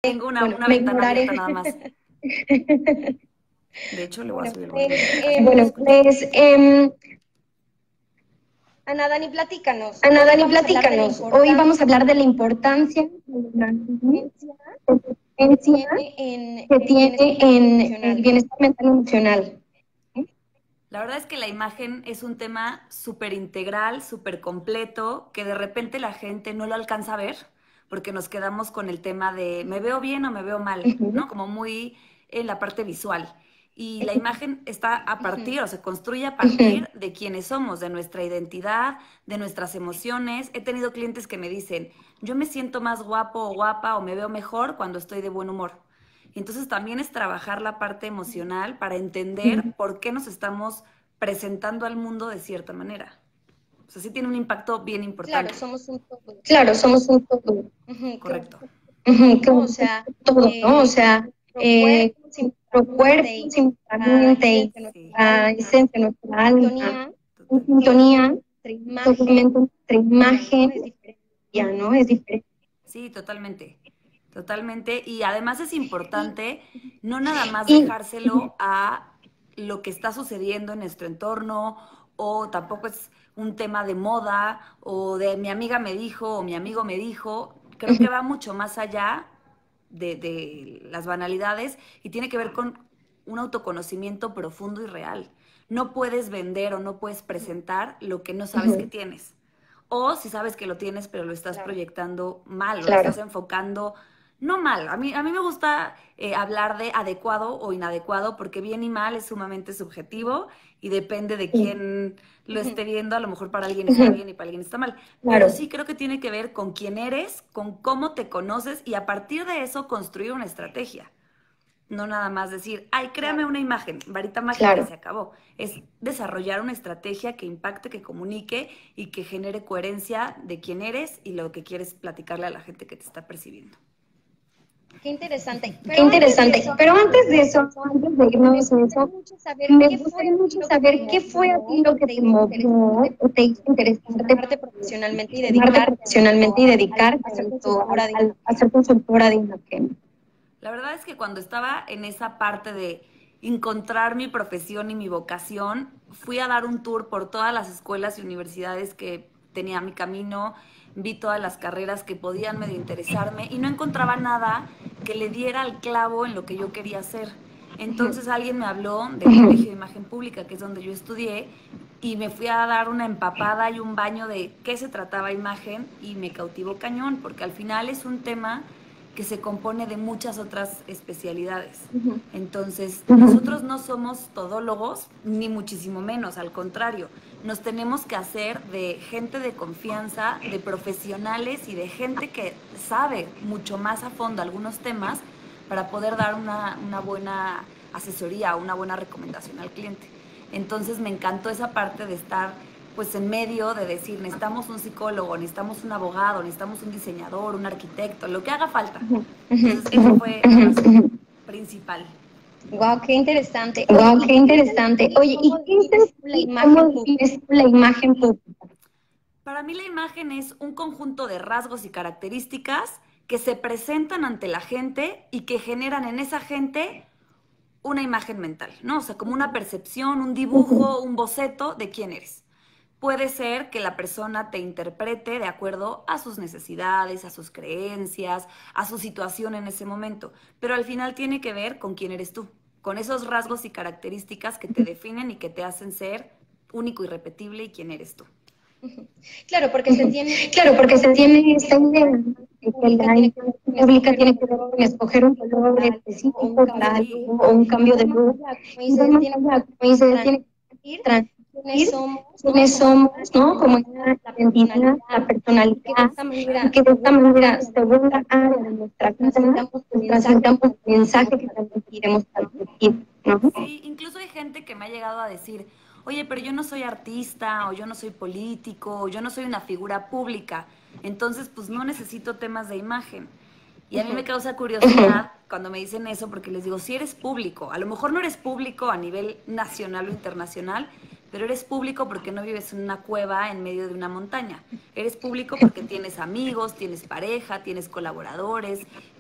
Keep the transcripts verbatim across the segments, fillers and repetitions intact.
Tengo una, Bueno, una me ventana ignoraré. abierta nada más. De hecho, le voy a Bueno, subir el pues, volumen porque casi eh, no se bueno, escucha. pues, em, Ana Dani, platícanos. Ana Hoy Dani, vamos a hablar de la platícanos. Hoy vamos a importancia hablar de la importancia de la que conciencia tiene en que el tiene bienestar en el emocional. bienestar mental y emocional. La verdad es que la imagen es un tema súper integral, súper completo, que de repente la gente no lo alcanza a ver, porque nos quedamos con el tema de me veo bien o me veo mal, Ujú. ¿no? Como muy en la parte visual. Y la imagen está a Ujú. partir, o se construye a Ujú. partir de quiénes somos, de nuestra identidad, de nuestras emociones. He tenido clientes que me dicen, yo me siento más guapo o guapa o me veo mejor cuando estoy de buen humor. Y entonces también es trabajar la parte emocional para entender por qué nos estamos presentando al mundo de cierta manera. O sea, sí tiene un impacto bien Claro, importante. somos un todo. Claro, somos un todo. Ujú, claro, Correcto. Ujú, ¿no? claro, O sea, todo, ¿no? O eh, sea, nuestro eh, cuerpo, nuestra nuestro cuerpo, mente y nuestra nuestra mente y esencia, nuestra Sí, nuestra alma, esencia, nuestra alma, sintonía, en totalmente. pues sintonía, nuestra imagen, obviamente nuestra ya, ¿no? imagen Es diferente. ya, ¿no? Es diferente. Sí, totalmente. Totalmente. Y además es importante no nada más Y dejárselo a lo que está sucediendo en nuestro entorno o tampoco es un tema de moda o de mi amiga me dijo o mi amigo me dijo. Creo que ujú, va mucho más allá de, de las banalidades y tiene que ver con un autoconocimiento profundo y real. No puedes vender o no puedes presentar lo que no sabes que ujú, tienes. O si sabes que lo tienes, pero lo estás Claro. proyectando mal, o lo claro. estás enfocando no mal. A mí, a mí me gusta eh, hablar de adecuado o inadecuado porque bien y mal es sumamente subjetivo y depende de Sí, quién lo Ujú. esté viendo. A lo mejor para alguien está ujú, bien y para alguien está mal. Pero claro. sí creo que tiene que ver con quién eres, con cómo te conoces y a partir de eso construir una estrategia. No nada más decir, ay, créame Claro. una imagen, varita mágica y Claro. se acabó. Es desarrollar una estrategia que impacte, que comunique y que genere coherencia de quién eres y lo que quieres platicarle a la gente que te está percibiendo. Qué interesante. Qué Pero antes de interesante. eso, Pero antes de antes irnos de a eso, eso, antes de me irnos a gustaría eso, mucho saber me qué fue a gustaría ti mucho lo que te saber qué fue a ti movió, lo que te te hizo movió interesarte o te hizo formarte interesarte profesionalmente y formarte dedicarte a esto, profesionalmente y a, al- dedicarte a a ser esto, consultora al, de al- a imagen. ser consultora de imagen. La verdad es que cuando estaba en esa parte de encontrar mi profesión y mi vocación, fui a dar un tour por todas las escuelas y universidades que tenía a mi camino, vi todas las carreras que podían medio interesarme y no encontraba nada que le diera al clavo en lo que yo quería hacer. Ujú. Entonces alguien me habló del Colegio de Imagen Pública, que es donde yo estudié, y me fui a dar una empapada y un baño de qué se trataba imagen y me cautivó cañón, porque al final es un tema que se compone de muchas otras especialidades. Ujú. Entonces, nosotros no somos todólogos, ni muchísimo menos, al contrario, nos tenemos que hacer de gente de confianza, de profesionales y de gente que sabe mucho más a fondo algunos temas para poder dar una, una buena asesoría o una buena recomendación al cliente. Entonces me encantó esa parte de estar pues en medio de decir, necesitamos un psicólogo, necesitamos un abogado, necesitamos un diseñador, un arquitecto, lo que haga falta. Ujú. Entonces, eso fue la razón principal. Wow, qué interesante. Oye, Wow, ¿y qué qué es en interesante. ti? Oye, ¿y ¿Cómo qué es en defines tú la ti? ¿Cómo imagen pública? defines tú la imagen pública? Para mí la imagen es un conjunto de rasgos y características que se presentan ante la gente y que generan en esa gente una imagen mental, ¿no? O sea, como una percepción, un Ujú, dibujo, un boceto de quién eres. Puede ser que la persona te interprete de acuerdo a sus necesidades, a sus creencias, a su situación en ese momento, pero al final tiene que ver con quién eres tú, con esos rasgos y características que te definen y que te hacen ser único y repetible y quién eres tú. Ujú. Claro, porque se ujú. tiene Claro, esta porque se idea tiene de esta que idea la de imagen que pública la tiene que imagen ver con pública escoger un tiene que ver color con escoger un específico color para algo o un específico para cambio de Sí, look. algo o un Y cambio va de más look. allá, como Y va dices, más tiene allá, como que dice, tiene transmitir que quiénes transmitir somos, ¿no? quiénes Como esa somos, ¿no? Como identidad, esa la identidad, la personalidad, y que de personalidad, esta y manera, que de esta según la manera, área de según la nuestra área vida, de nuestra pues vida, transmitamos el pues mensaje que transmitamos también el mensaje queremos que también transmitir, queremos ¿no? transmitir, ¿no? sí, incluso hay gente que me ha llegado a decir, oye, pero yo no soy artista, o yo no soy político, o yo no soy una figura pública, entonces pues no necesito temas de imagen. Y a mí me Ujú. causa curiosidad cuando me dicen eso, porque les digo, si eres público, a lo mejor no eres público a nivel nacional o internacional, pero eres público porque no vives en una cueva en medio de una montaña. Eres público porque tienes amigos, tienes pareja, tienes colaboradores,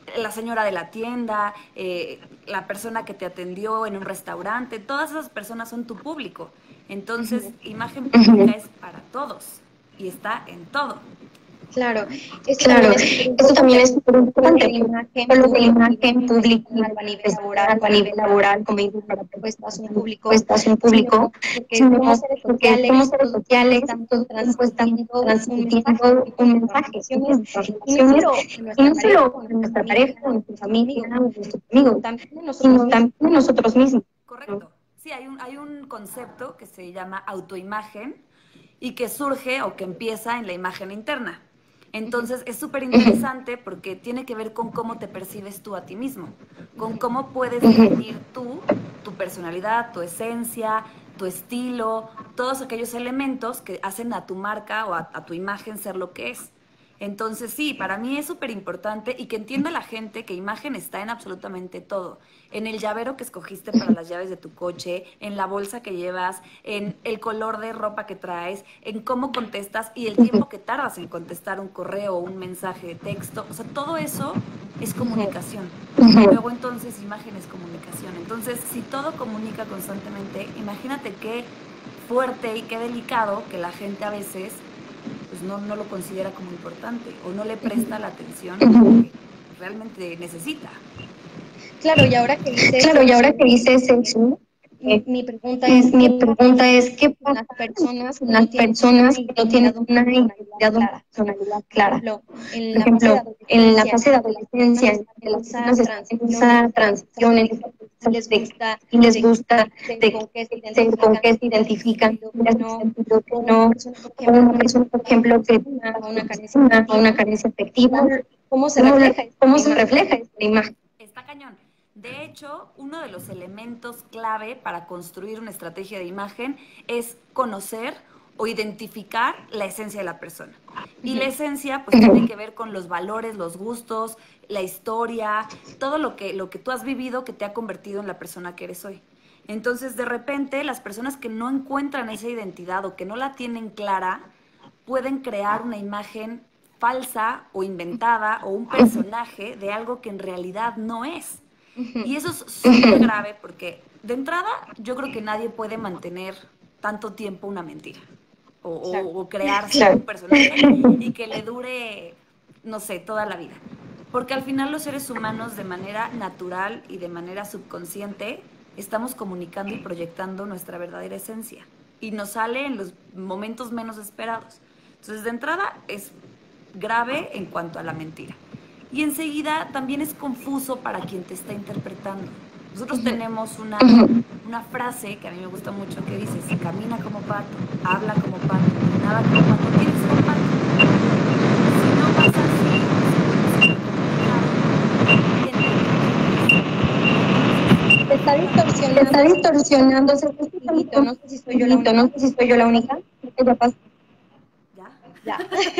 la señora de la tienda, eh, la persona que te atendió en un restaurante, todas esas personas son tu público. Entonces, imagen pública es para todos y está en todo. Claro, eso Claro, también es súper eso también importante. es súper importante. La imagen Solo que la pública, imagen pública, a nivel personal, laboral, a nivel laboral, como dices, para puestas un público, puestas un público, porque sino somos seres porque sociales, somos seres todo el tiempo sociales, estamos todo el tiempo estamos transmitiendo un mensaje transmitiendo en un nuestras mensaje en relaciones, nuestras y no relaciones, solo en y nuestra no pareja, solo con en nuestra nuestra familia, pareja, con con nuestra nuestros familia, amigos, con nuestros sino amigos, también en nosotros sino mismos. también en nosotros mismos. Correcto. Sí, hay un, hay un concepto que se llama autoimagen y que surge o que empieza en la imagen interna. Entonces es súper interesante porque tiene que ver con cómo te percibes tú a ti mismo, con cómo puedes definir tú, tu personalidad, tu esencia, tu estilo, todos aquellos elementos que hacen a tu marca o a, a tu imagen ser lo que es. Entonces sí, para mí es súper importante y que entienda la gente que imagen está en absolutamente todo. En el llavero que escogiste para las llaves de tu coche, en la bolsa que llevas, en el color de ropa que traes, en cómo contestas y el tiempo que tardas en contestar un correo o un mensaje de texto. O sea, todo eso es comunicación. Luego entonces imagen es comunicación. Entonces, si todo comunica constantemente, imagínate qué fuerte y qué delicado que la gente a veces pues no, no lo considera como importante o no le presta la atención que realmente necesita. Claro, y ahora que dices Claro, y ahora eso, que dices eso, mi, eh, mi pregunta es, mi ¿qué pregunta es, ¿qué con pasa las personas que con no las tienen personas una que no tienen identidad o una personalidad identidad o clara? personalidad Por clara? ejemplo, en Por la fase de ejemplo, en la adolescencia, fase de en que las personas adolescencia, en están que en las esa personas están en transición, en esa esa transición, en de esa y les de gusta y les de gusta de de con qué se ser con identifican, qué se si es su identifican, sentido mira que su no, sentido que o una no, persona, por o ejemplo, una con persona, por ejemplo, que una, tenga o una carencia autoestima o una afectiva, carencia afectiva, ¿cómo, cómo se ¿cómo, refleja esta cómo se imagen? refleja esta imagen? Está cañón. De hecho, uno de los elementos clave para construir una estrategia de imagen es conocer o identificar la esencia de la persona. Y la esencia pues tiene que ver con los valores, los gustos, la historia, todo lo que, lo que tú has vivido que te ha convertido en la persona que eres hoy. Entonces, de repente, las personas que no encuentran esa identidad o que no la tienen clara, pueden crear una imagen falsa o inventada o un personaje de algo que en realidad no es. Y eso es súper grave porque de entrada yo creo que nadie puede mantener tanto tiempo una mentira o, o, o crearse claro. un personaje y que le dure, no sé, toda la vida. Porque al final los seres humanos de manera natural y de manera subconsciente estamos comunicando y proyectando nuestra verdadera esencia y nos sale en los momentos menos esperados. Entonces de entrada es grave en cuanto a la mentira. Y enseguida también es confuso para quien te está interpretando. Nosotros uh-huh. tenemos una, una frase que a mí me gusta mucho que dice, si camina como pato, habla como pato, nada como pato, tienes que ser pato. Si no pasa así, se está distorsionando. Se está distorsionando, se está distorsionando. No sé si soy yo la única. No sé si soy yo la única. ¿Qué pasa? Ya.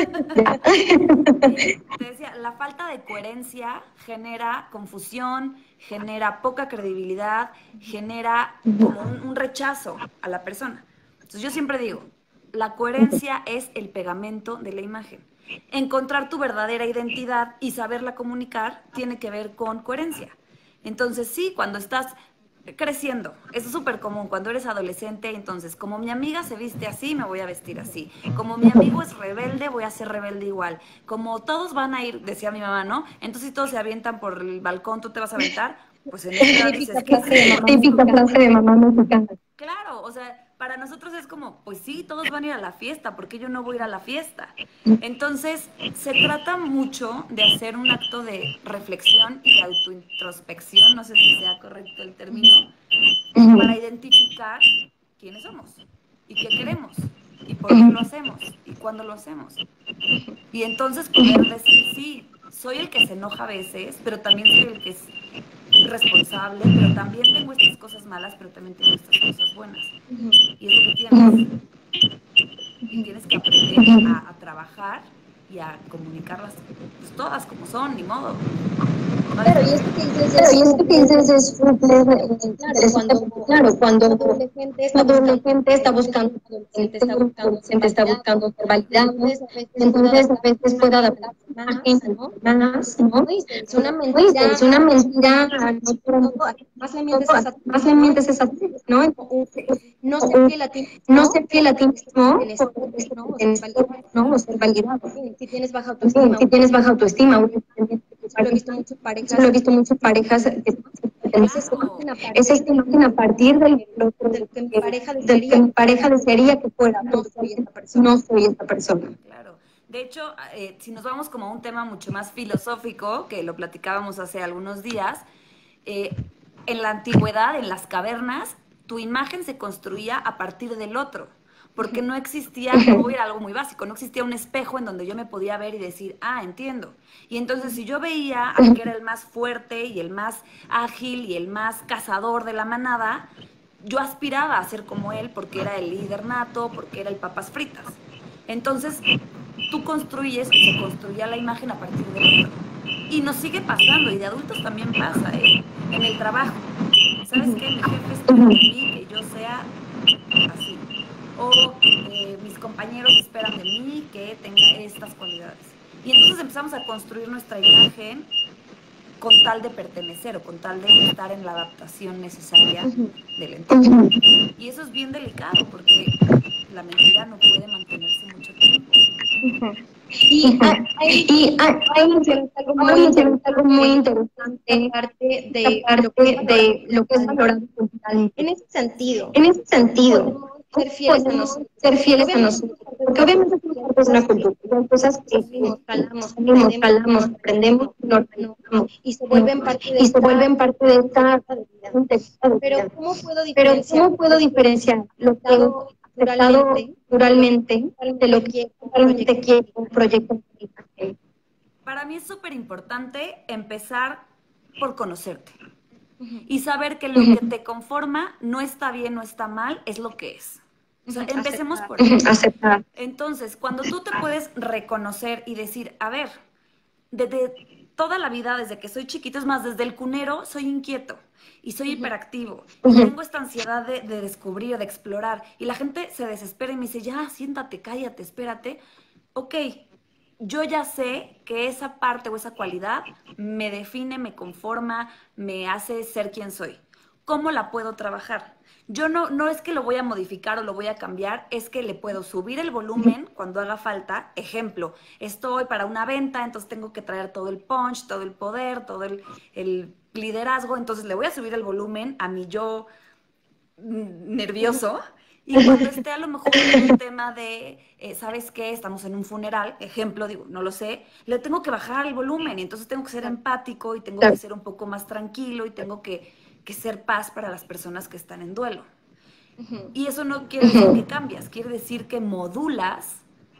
Te decía, la falta de coherencia genera confusión, genera poca credibilidad, genera como un, un rechazo a la persona. Entonces yo siempre digo, la coherencia es el pegamento de la imagen. Encontrar tu verdadera identidad y saberla comunicar tiene que ver con coherencia. Entonces sí, cuando estás creciendo, eso es súper común cuando eres adolescente, entonces como mi amiga se viste así, me voy a vestir así, como mi amigo es rebelde, voy a ser rebelde igual, como todos van a ir, decía mi mamá, ¿no? Entonces si todos se avientan por el balcón, ¿tú te vas a aventar? Pues en esta dices, ¿qué es eso? Típica frase de mamá mexicana. Claro, o sea, para nosotros es como, pues sí, todos van a ir a la fiesta, ¿por qué yo no voy a ir a la fiesta? Entonces, se trata mucho de hacer un acto de reflexión y de autointrospección, no sé si sea correcto el término, para identificar quiénes somos y qué queremos y por qué lo hacemos y cuándo lo hacemos. Y entonces poder decir, sí, soy el que se enoja a veces, pero también soy el que es responsable, pero también tengo estas cosas malas, pero también tengo estas cosas buenas. Y es lo que tienes. Y tienes que aprender a, a trabajar y a comunicarlas pues, todas como son, ni modo. Claro, y esto que dices Claro, es, y esto que dices es claro, cuando, claro, cuando un adolescente está cuando buscando, la gente está buscando, adolescente está buscando ser está validado, buscando ser validado, entonces a veces puede entonces a adaptarse veces a una puede nueva adaptarse ¿no? Más, ¿no? Oye, es una Oye, mentira. es una mentira, no, Todo, más le mientes a más le mientes a esa, ¿no? no ser fiel a ti No mismo, ser fiel a ti mismo, el estar, ¿no? O ser tienes, validado. ¿no? O ser validado. Si tienes baja autoestima, Si tienes baja autoestima, eso lo he visto mucho en eso parejas, lo he visto mucho en parejas, que es esta imagen a partir, es esta imagen a partir del, de lo que mi pareja del desearía, que mi pareja desearía que fuera, no soy esta persona. no soy esta persona. Claro. De hecho, eh, si nos vamos como a un tema mucho más filosófico, que lo platicábamos hace algunos días, eh, en la antigüedad, en las cavernas, tu imagen se construía a partir del otro, porque no existía, voy a ir a algo muy básico, no existía un espejo en donde yo me podía ver y decir, ah, entiendo. Y entonces si yo veía al que era el más fuerte y el más ágil y el más cazador de la manada, yo aspiraba a ser como él porque era el líder nato, porque era el papas fritas. Entonces, tú construyes, se construía la imagen a partir del otro. Y nos sigue pasando, y de adultos también pasa, ¿eh? En el trabajo. ¿Sabes qué? Mi jefe espera de mí que yo sea así. O eh, mis compañeros esperan de mí que tenga estas cualidades. Y entonces empezamos a construir nuestra imagen con tal de pertenecer o con tal de estar en la adaptación necesaria del entorno. Y eso es bien delicado porque la mentira no puede mantenerse mucho tiempo. Y hay, Y hay, hay algo muy muy interesante, algo muy interesante, interesante, parte de parte lo que es de lo que es valorado culturalmente. en ese sentido. En ese sentido, Podemos ser fieles a nosotros. ser fieles a nosotros, porque obviamente somos parte de una cultura, hay cosas que Seguimos, calamos, seguimos, calamos, aprendemos, lo organizamos, y se vuelven parte de y se vuelven parte de esta contexto de Pero vida. ¿cómo puedo Pero diferenciar ¿cómo puedo diferenciar lo que Aceptado he aceptado naturalmente naturalmente de lo que quiero, realmente quiero un proyecto? Para mí es súper importante empezar por conocerte y saber que lo que te conforma no está bien, no está mal, es lo que es. O sea, Ujú, empecemos aceptar. por ahí. Aceptar. Entonces, cuando tú te puedes reconocer y decir, a ver, desde toda la vida, desde que soy chiquito, es más, desde el cunero, soy inquieto y soy hiperactivo y tengo esta ansiedad de, de descubrir, de explorar, y la gente se desespera y me dice, ya, siéntate, cállate, espérate. Ok, yo ya sé que esa parte o esa cualidad me define, me conforma, me hace ser quien soy. ¿Cómo la puedo trabajar? Yo no, no es que lo voy a modificar o lo voy a cambiar, es que le puedo subir el volumen cuando haga falta. Ejemplo, estoy para una venta, entonces tengo que traer todo el punch, todo el poder, todo el, el liderazgo, entonces le voy a subir el volumen a mi yo mm, nervioso. Y cuando esté a lo mejor en un tema de, eh, ¿sabes qué? Estamos en un funeral, ejemplo, digo, no lo sé, le tengo que bajar el volumen y entonces tengo que ser empático y tengo que ser un poco más tranquilo y tengo que, que ser paz para las personas que están en duelo. Y eso no quiere decir que cambias, quiere decir que modulas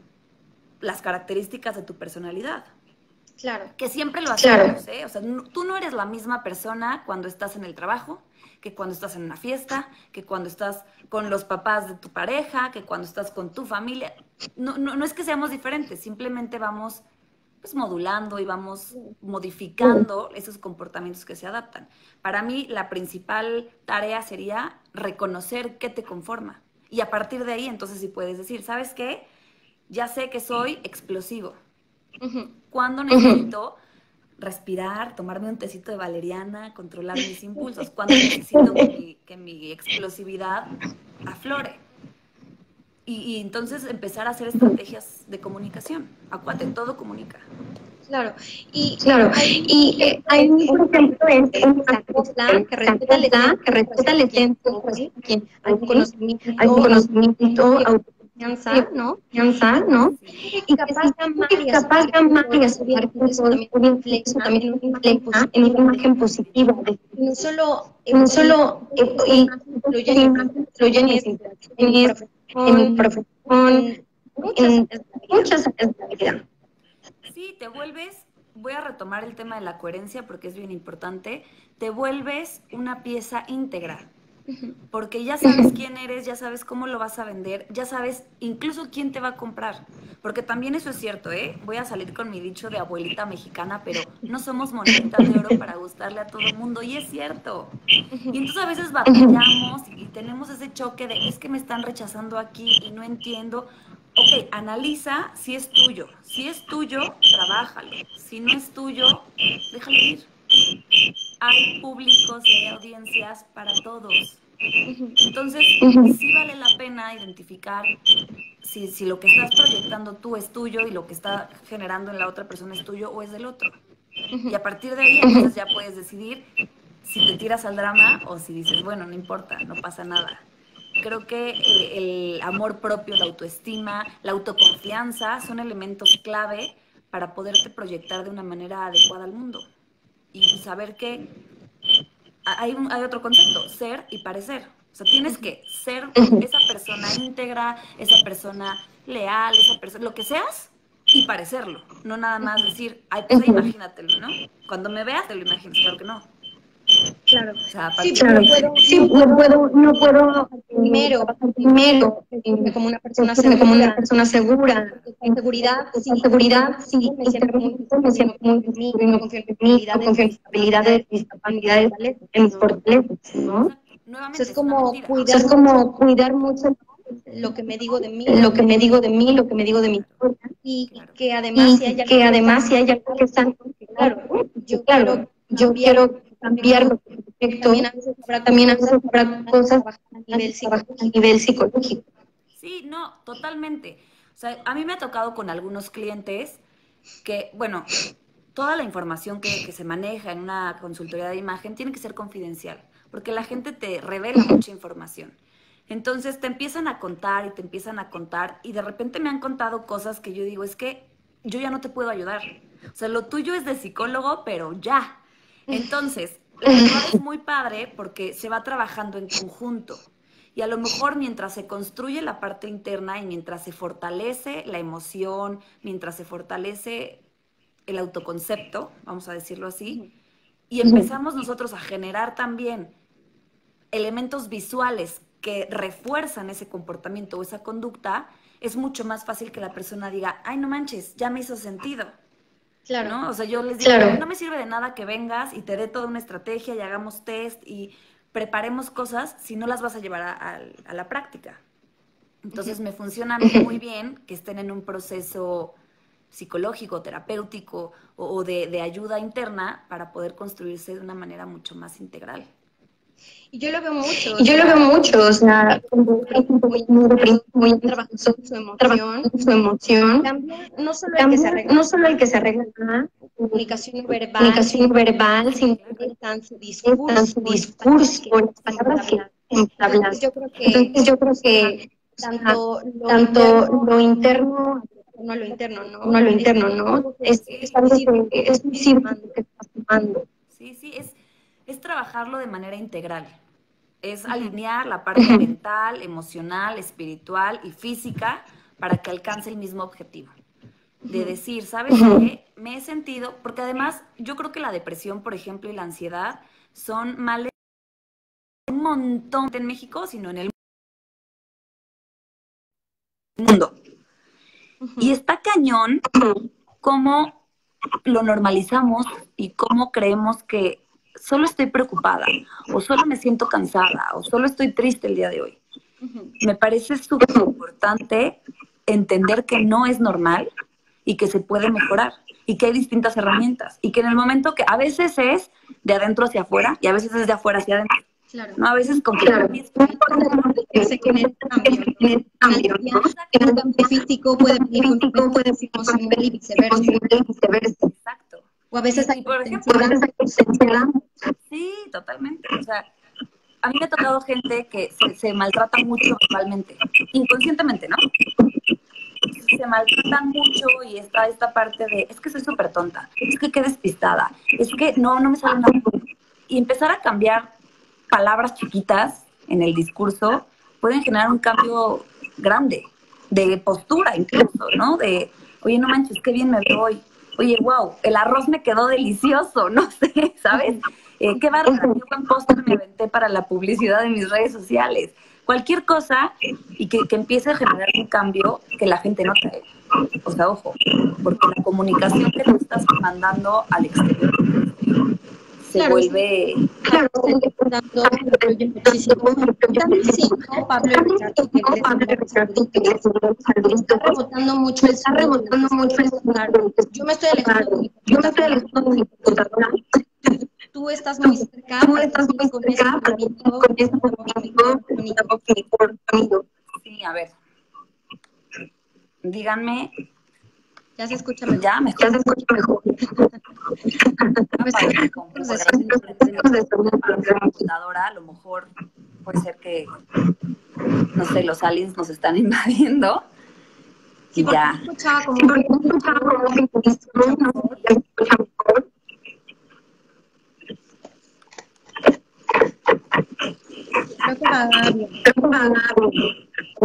las características de tu personalidad. Claro. Que siempre lo hacemos, ¿eh? O sea, no, tú no eres la misma persona cuando estás en el trabajo, que cuando estás en una fiesta, que cuando estás con los papás de tu pareja, que cuando estás con tu familia. No, no, no es que seamos diferentes, simplemente vamos pues modulando y vamos modificando esos comportamientos que se adaptan. Para mí la principal tarea sería reconocer qué te conforma. Y a partir de ahí, entonces sí puedes decir, ¿sabes qué? Ya sé que soy explosivo. ¿Cuándo necesito respirar, tomarme un tecito de valeriana, controlar mis impulsos? ¿Cuándo necesito que mi, que mi explosividad aflore? Y, y entonces empezar a hacer estrategias de comunicación. Acuérdate, todo comunica. Claro. Y Claro, y eh, hay, por ejemplo, en la copla que respeta el que respeta el tiempo, quien hay conocimiento, hay conocimiento, autoconfianza, ¿no? autoconfianza, ¿no? Y capaz de amar y capaz de amar y aceptar que eso también eso también refleja en una imagen positiva. Y no solo, Y no solo eh, y influyen influyen en en mi profesión, en muchas áreas de la vida. Sí, te vuelves, voy a retomar el tema de la coherencia porque es bien importante, te vuelves una pieza íntegra, porque ya sabes quién eres, ya sabes cómo lo vas a vender, ya sabes incluso quién te va a comprar, porque también eso es cierto, ¿eh? Voy a salir con mi dicho de abuelita mexicana, pero no somos moneditas de oro para gustarle a todo el mundo, y es cierto. Y entonces a veces batallamos y tenemos ese choque de, es que me están rechazando aquí y no entiendo. Ok, analiza si es tuyo, Si es tuyo, trabájalo. Si no es tuyo, déjalo ir. Hay públicos y hay audiencias para todos. Entonces, sí vale la pena identificar si, si lo que estás proyectando tú es tuyo y lo que está generando en la otra persona es tuyo o es del otro. Y a partir de ahí, entonces ya puedes decidir si te tiras al drama o si dices, bueno, no importa, no pasa nada. Creo que el, el amor propio, la autoestima, la autoconfianza son elementos clave para poderte proyectar de una manera adecuada al mundo. Y saber que hay, un, hay otro concepto, ser y parecer. O sea, tienes que ser esa persona íntegra, esa persona leal, esa persona, lo que seas, y parecerlo. No nada más decir, ay, pues imagínatelo, ¿no? Cuando me veas, te lo imaginas, claro que no. Claro. O sea, Sí, claro, no puedo, sí, no puedo, no puedo primero, primero como una persona sentirme como una segura. persona segura. Con seguridad, Con sí, seguridad, sí, me siento muy me siento muy en mí, segura, confío en en mis mí, confío en mis habilidades, mis capacidades, en mis fortalezas, ¿no? Exacto. O Nuevamente, sea, es es una como mentira. O sea, cuidar es como cuidar mucho lo que me digo de mí, lo que me digo de mí, lo que me digo de mi historia, y Claro. que además si hay y algo que además si hay algo que está, claro, yo claro, quiero yo cambiar, quiero cambiar lo que perfecto, también a veces habrá también a cosas veces habrá cosas a nivel a psicológico. nivel psicológico. Sí, no, totalmente. O sea, a mí me ha tocado con algunos clientes que, bueno, toda la información que, que se maneja en una consultoría de imagen tiene que ser confidencial, porque la gente te revela mucha información. Entonces te empiezan a contar y te empiezan a contar y de repente me han contado cosas que yo digo, es que yo ya no te puedo ayudar. O sea, lo tuyo es de psicólogo, pero ya. Entonces, la verdad es muy padre porque se va trabajando en conjunto. Y a lo mejor mientras se construye la parte interna y mientras se fortalece la emoción, mientras se fortalece el autoconcepto, vamos a decirlo así, y empezamos nosotros a generar también elementos visuales que refuerzan ese comportamiento o esa conducta, es mucho más fácil que la persona diga, ay, no manches, ya me hizo sentido. Claro. ¿No? O sea, yo les digo, Claro. no me sirve de nada que vengas y te dé toda una estrategia y hagamos test y preparemos cosas si no las vas a llevar a, a, a la práctica. Entonces me funciona muy bien que estén en un proceso psicológico, terapéutico o, o de, de ayuda interna para poder construirse de una manera mucho más integral. Y yo lo veo mucho. Y yo lo veo mucho, o sea, muy, muy, muy trabajando su, su emoción. trabajando su emoción. Cambia, no solo el que se Cambia, arregla, no solo el que se arregla nada, comunicación verbal, comunicación verbal, sino están su que discurso, están su discurso, las palabras que hablas. Entonces yo creo que Entonces yo creo que tanto lo tanto interno, lo interno no lo interno, ¿no? como lo interno, ¿no? Es, Sí. es algo que es un círculo que estás tomando. Sí, sí, es, es trabajarlo de manera integral. Es alinear la parte mental, emocional, espiritual y física para que alcance el mismo objetivo. De decir, ¿sabes qué? Me he sentido, porque además yo creo que la depresión, por ejemplo, y la ansiedad son males un montón en México, sino en el mundo. Y está cañón cómo lo normalizamos y cómo creemos que solo estoy preocupada, o solo me siento cansada, o solo estoy triste el día de hoy. Me parece súper importante entender que no es normal y que se puede mejorar y que hay distintas herramientas y que en el momento que a veces es de adentro hacia afuera y a veces es de afuera hacia adentro. Claro. No, a veces con que Claro. que se genera cambio, ¿no? Cambio, ¿no? El cambio físico puede venir con Físico puede un emocional y viceversa. y viceversa. Exacto. O a veces Y, hay y, por ejemplo, A veces hay ausencia. sí, totalmente. O sea, a mí me ha tocado gente que se, se maltrata mucho verbalmente, inconscientemente, ¿no? Se maltratan mucho y está esta parte de, es que soy súper tonta, es que qué despistada, es que no, no me sale nada. Y empezar a cambiar palabras chiquitas en el discurso pueden generar un cambio grande, de postura incluso, ¿no? De, oye, no manches, qué bien me veo hoy. Oye, wow, el arroz me quedó delicioso, no sé, ¿sabes? Eh, qué bárbaro, qué buen póster me aventé para la publicidad de mis redes sociales. Cualquier cosa y que, que empiece a generar un cambio que la gente note. O sea, ojo, porque la comunicación que tú estás mandando al exterior se Claro, sí, vuelve... claro, están disfrutando, influye muchísimo. Están diciendo, Pablo y Ricardo, que les enviamos saluditos. Me está rebotando mucho el sonido de lo que escucho. Claro, yo me estoy alejando de mi computadora. Tú estás muy cerca, así con ese movimiento, micrófono. Sí, a ver. Díganme, Ya se escucha mejor. ya mejor. se escucha mejor. A ver, mi compu, Pues de porque sonido de la computadora, a lo mejor puede ser que, no sé, los aliens nos están invadiendo Sí, y porque ya. yo escuchaba como Sí, porque no escuchaba como que se escucha mejor. creo que va bien. Creo que va bien.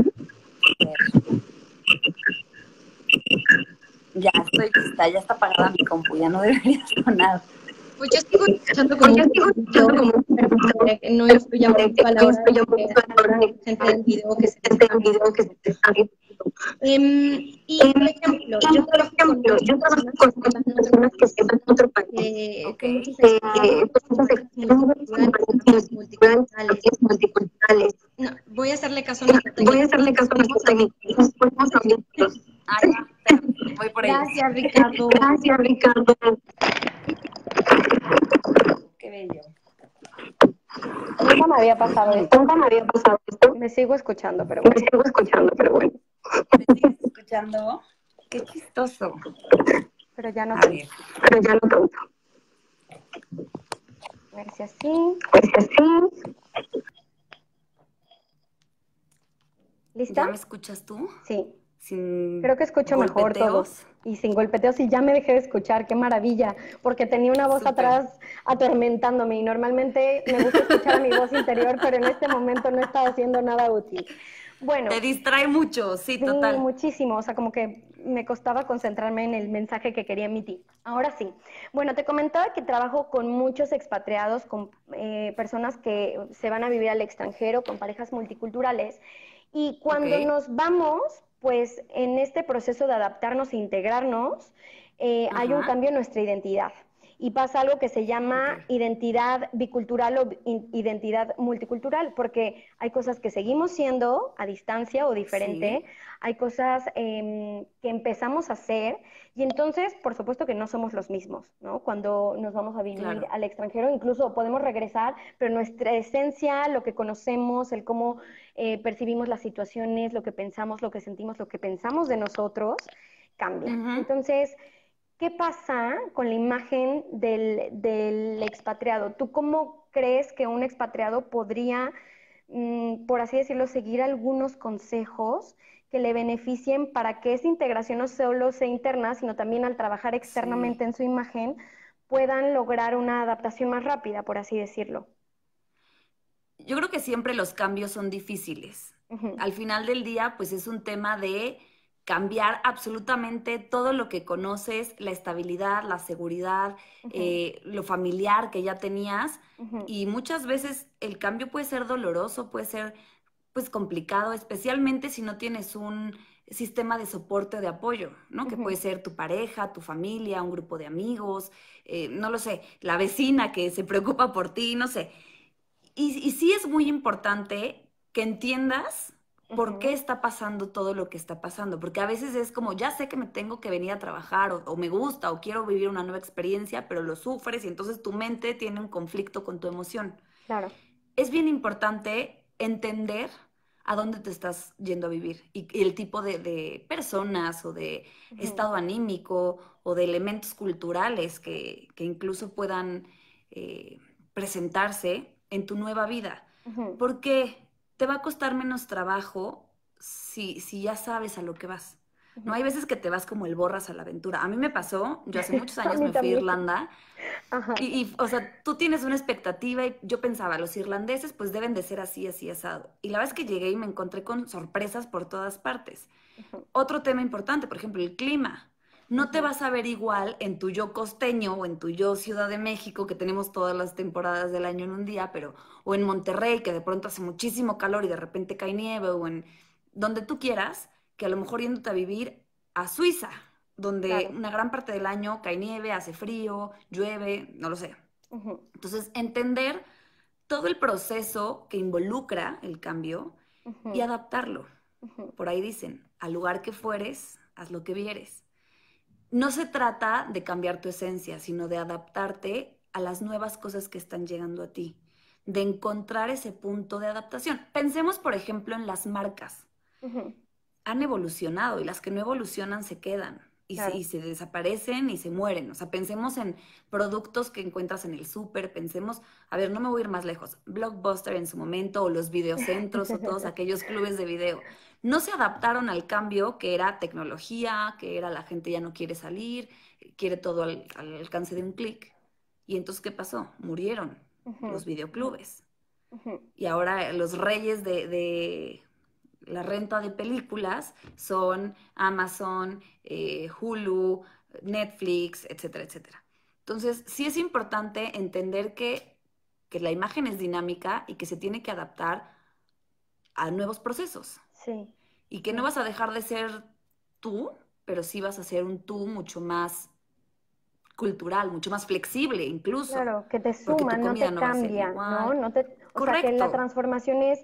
Ya estoy lista, ya está apagada mi compu, ya no debería sonar. Pues yo sigo escuchando como Yo un sigo poquito, escuchando como pero para que no influya mucho a la hora de que haya gente del video que se este video que se te está viendo. Em, y por ejemplo, yo trabajo con Ejemplo, yo trabajo con personas que personas que se van a otro país, eh, Ok. con muchas eh, experiencias multiculturales, multiculturales. multiculturales. No, voy a hacerle caso a mi Voy a hacerle caso a nuestros técnicos, podemos abrirlos. Ah, ya, espérame, voy por ellos. Gracias, Ricardo. Gracias, Ricardo. Qué bello. Nunca me había pasado esto. Nunca me había pasado esto. Me sigo escuchando, pero Me bueno. sigo escuchando, pero bueno. ¿Me sigues escuchando? Qué chistoso. Pero ya no A tanto. ver, Pero ya no tanto. A ver si así. Pues así. ¿Lista? ¿ya me escuchas tú? Sí. Sin Creo que escucho mejor todo. golpeteos. Y sin golpeteos. Y ya me dejé de escuchar. Qué maravilla. Porque tenía una voz Súper. atrás atormentándome. Y normalmente me gusta escuchar a mi voz interior, pero en este momento no estaba haciendo nada útil. Bueno. Te distrae mucho, sí, Sí, total. muchísimo, o sea, como que me costaba concentrarme en el mensaje que quería emitir. Ahora sí. Bueno, te comentaba que trabajo con muchos expatriados, con eh, personas que se van a vivir al extranjero, con parejas multiculturales, y cuando Ok. nos vamos, pues en este proceso de adaptarnos e integrarnos, eh, hay un Ajá. cambio en nuestra identidad. Y pasa algo que se llama Ok. identidad bicultural o identidad multicultural, porque hay cosas que seguimos siendo a distancia o diferente, Sí. hay cosas eh, que empezamos a hacer y entonces, por supuesto que no somos los mismos, ¿no? Cuando nos vamos a vivir Claro. al extranjero, incluso podemos regresar, pero nuestra esencia, lo que conocemos, el cómo eh, percibimos las situaciones, lo que pensamos, lo que sentimos, lo que pensamos de nosotros, cambia. Ujú. Entonces, ¿qué pasa con la imagen del, del expatriado? ¿Tú cómo crees que un expatriado podría, mm, por así decirlo, seguir algunos consejos que le beneficien para que esa integración no solo sea interna, sino también al trabajar externamente Sí. en su imagen, puedan lograr una adaptación más rápida, por así decirlo? Yo creo que siempre los cambios son difíciles. Ujú, Al final del día, pues es un tema de cambiar absolutamente todo lo que conoces, la estabilidad, la seguridad, ujú, eh, lo familiar que ya tenías. ujú. Y muchas veces el cambio puede ser doloroso, puede ser pues complicado, especialmente si no tienes un sistema de soporte, de apoyo, ¿no? Que Ujú. puede ser tu pareja, tu familia, un grupo de amigos, eh, no lo sé, la vecina que se preocupa por ti, no sé. Y, y sí es muy importante que entiendas por qué Ujú. está pasando todo lo que está pasando, porque a veces es como, ya sé que me tengo que venir a trabajar o, o me gusta o quiero vivir una nueva experiencia, pero lo sufres y entonces tu mente tiene un conflicto con tu emoción. Claro. Es bien importante entender a dónde te estás yendo a vivir y, y el tipo de, de personas o de Ujú, estado anímico o de elementos culturales que, que incluso puedan eh, presentarse en tu nueva vida. ujú. Porque te va a costar menos trabajo si, si ya sabes a lo que vas. No Ujú. hay veces que te vas como el borras a la aventura. A mí me pasó, yo hace muchos A años mí me fui a también. Irlanda Ajá. y, y, o sea, tú tienes una expectativa y yo pensaba, los irlandeses pues deben de ser así, así, asado. Y la vez que llegué y me encontré con sorpresas por todas partes. Ujú, Otro tema importante, por ejemplo, el clima. No te ujú. vas a ver igual en tu yo costeño o en tu yo Ciudad de México, que tenemos todas las temporadas del año en un día, pero, o en Monterrey, que de pronto hace muchísimo calor y de repente cae nieve, o en donde tú quieras, que a lo mejor yéndote a vivir a Suiza, donde Claro. una gran parte del año cae nieve, hace frío, llueve, no lo sé. Ujú, Entonces, entender todo el proceso que involucra el cambio y ujú, adaptarlo. ujú. Por ahí dicen, al lugar que fueres, haz lo que vieres. No se trata de cambiar tu esencia, sino de adaptarte a las nuevas cosas que están llegando a ti, de encontrar ese punto de adaptación. Pensemos, por ejemplo, en las marcas. Ujú, Han evolucionado y las que no evolucionan se quedan y se, claro. y se desaparecen y se mueren. O sea, pensemos en productos que encuentras en el súper, pensemos, a ver, no me voy a ir más lejos, Blockbuster en su momento o los videocentros o todos aquellos clubes de video. No se adaptaron al cambio que era tecnología, que era la gente ya no quiere salir, quiere todo al, al alcance de un clic. Y entonces, ¿qué pasó? Murieron Ujú, los videoclubes. ujú, Y ahora los reyes de, de la renta de películas son Amazon, eh, Hulu, Netflix, etcétera, etcétera. Entonces, sí es importante entender que, que la imagen es dinámica y que se tiene que adaptar a nuevos procesos sí, y que no sí. vas a dejar de ser tú, pero sí vas a ser un tú mucho más cultural, mucho más flexible incluso, Claro, que te porque suma, tu no comida te no va a ser cambia, ¿no? igual. No te, o sea, que la Correcto, transformación es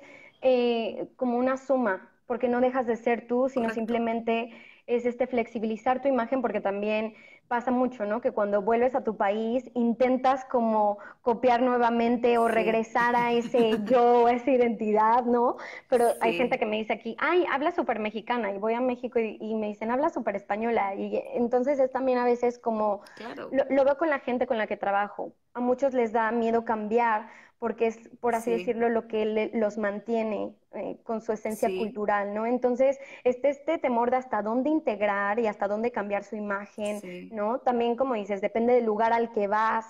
eh, como una suma, porque no dejas de ser tú, sino correcto. simplemente es este flexibilizar tu imagen, porque también pasa mucho, ¿no? Que cuando vuelves a tu país intentas como copiar nuevamente o Sí, regresar a ese yo, a esa identidad, ¿no? Pero hay gente que sí, me dice aquí, ay, habla súper mexicana, y voy a México y, y me dicen, habla súper española, y entonces es también a veces como claro, lo, lo veo con la gente con la que trabajo. A muchos les da miedo cambiar porque es, por así sí, decirlo, lo que le, los mantiene eh, con su esencia sí, cultural, ¿no? Entonces, este, este temor de hasta dónde integrar y hasta dónde cambiar su imagen, sí, ¿no? También, como dices, depende del lugar al que vas.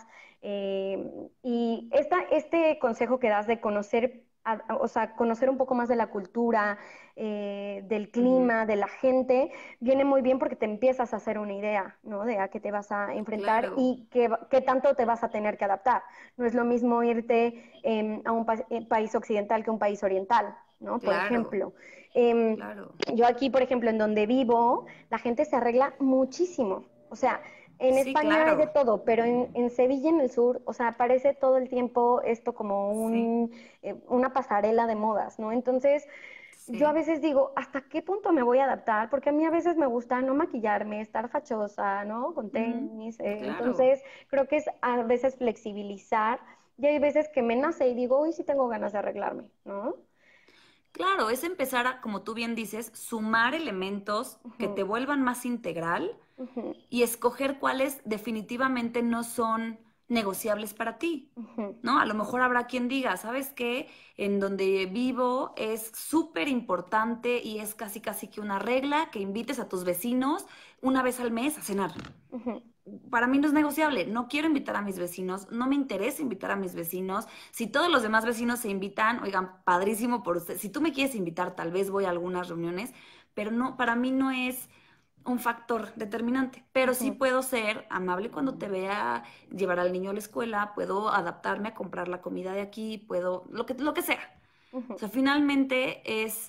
Eh, y esta, este consejo que das de conocer, a, o sea, conocer un poco más de la cultura, eh, del ujú, clima, de la gente, viene muy bien porque te empiezas a hacer una idea, ¿no? De a qué te vas a enfrentar claro, y qué, qué tanto te vas a tener que adaptar. No es lo mismo irte eh, a un pa eh, país occidental que un país oriental, ¿no? Por claro, ejemplo. Eh, claro, yo aquí, por ejemplo, en donde vivo, la gente se arregla muchísimo. O sea, en sí, España hay de claro, todo, pero en, en Sevilla, en el sur, o sea, parece todo el tiempo esto como sí, un, eh, una pasarela de modas, ¿no? Entonces, yo a sí, veces digo, ¿hasta qué punto me voy a adaptar? Porque a mí a veces me gusta no maquillarme, estar fachosa, ¿no? Con ujú, tenis. eh, claro. entonces, creo que es a veces flexibilizar. Y hay veces que me nace y digo, uy, sí tengo ganas de arreglarme, ¿no? Claro, es empezar a, como tú bien dices, sumar elementos que te Ujú, vuelvan más integral ujú, y escoger cuáles definitivamente no son negociables para ti, ujú, ¿no? A lo mejor habrá quien diga, ¿sabes qué? En donde vivo es súper importante y es casi casi que una regla que invites a tus vecinos una vez al mes a cenar. ujú, Para mí no es negociable, no quiero invitar a mis vecinos, no me interesa invitar a mis vecinos. Si todos los demás vecinos se invitan, oigan, padrísimo por usted. Si tú me quieres invitar, tal vez voy a algunas reuniones, pero no, para mí no es un factor determinante. Pero sí ujú, puedo ser amable cuando te vea, llevar al niño a la escuela, puedo adaptarme a comprar la comida de aquí, puedo, lo que, lo que sea. O ujú, sea, finalmente es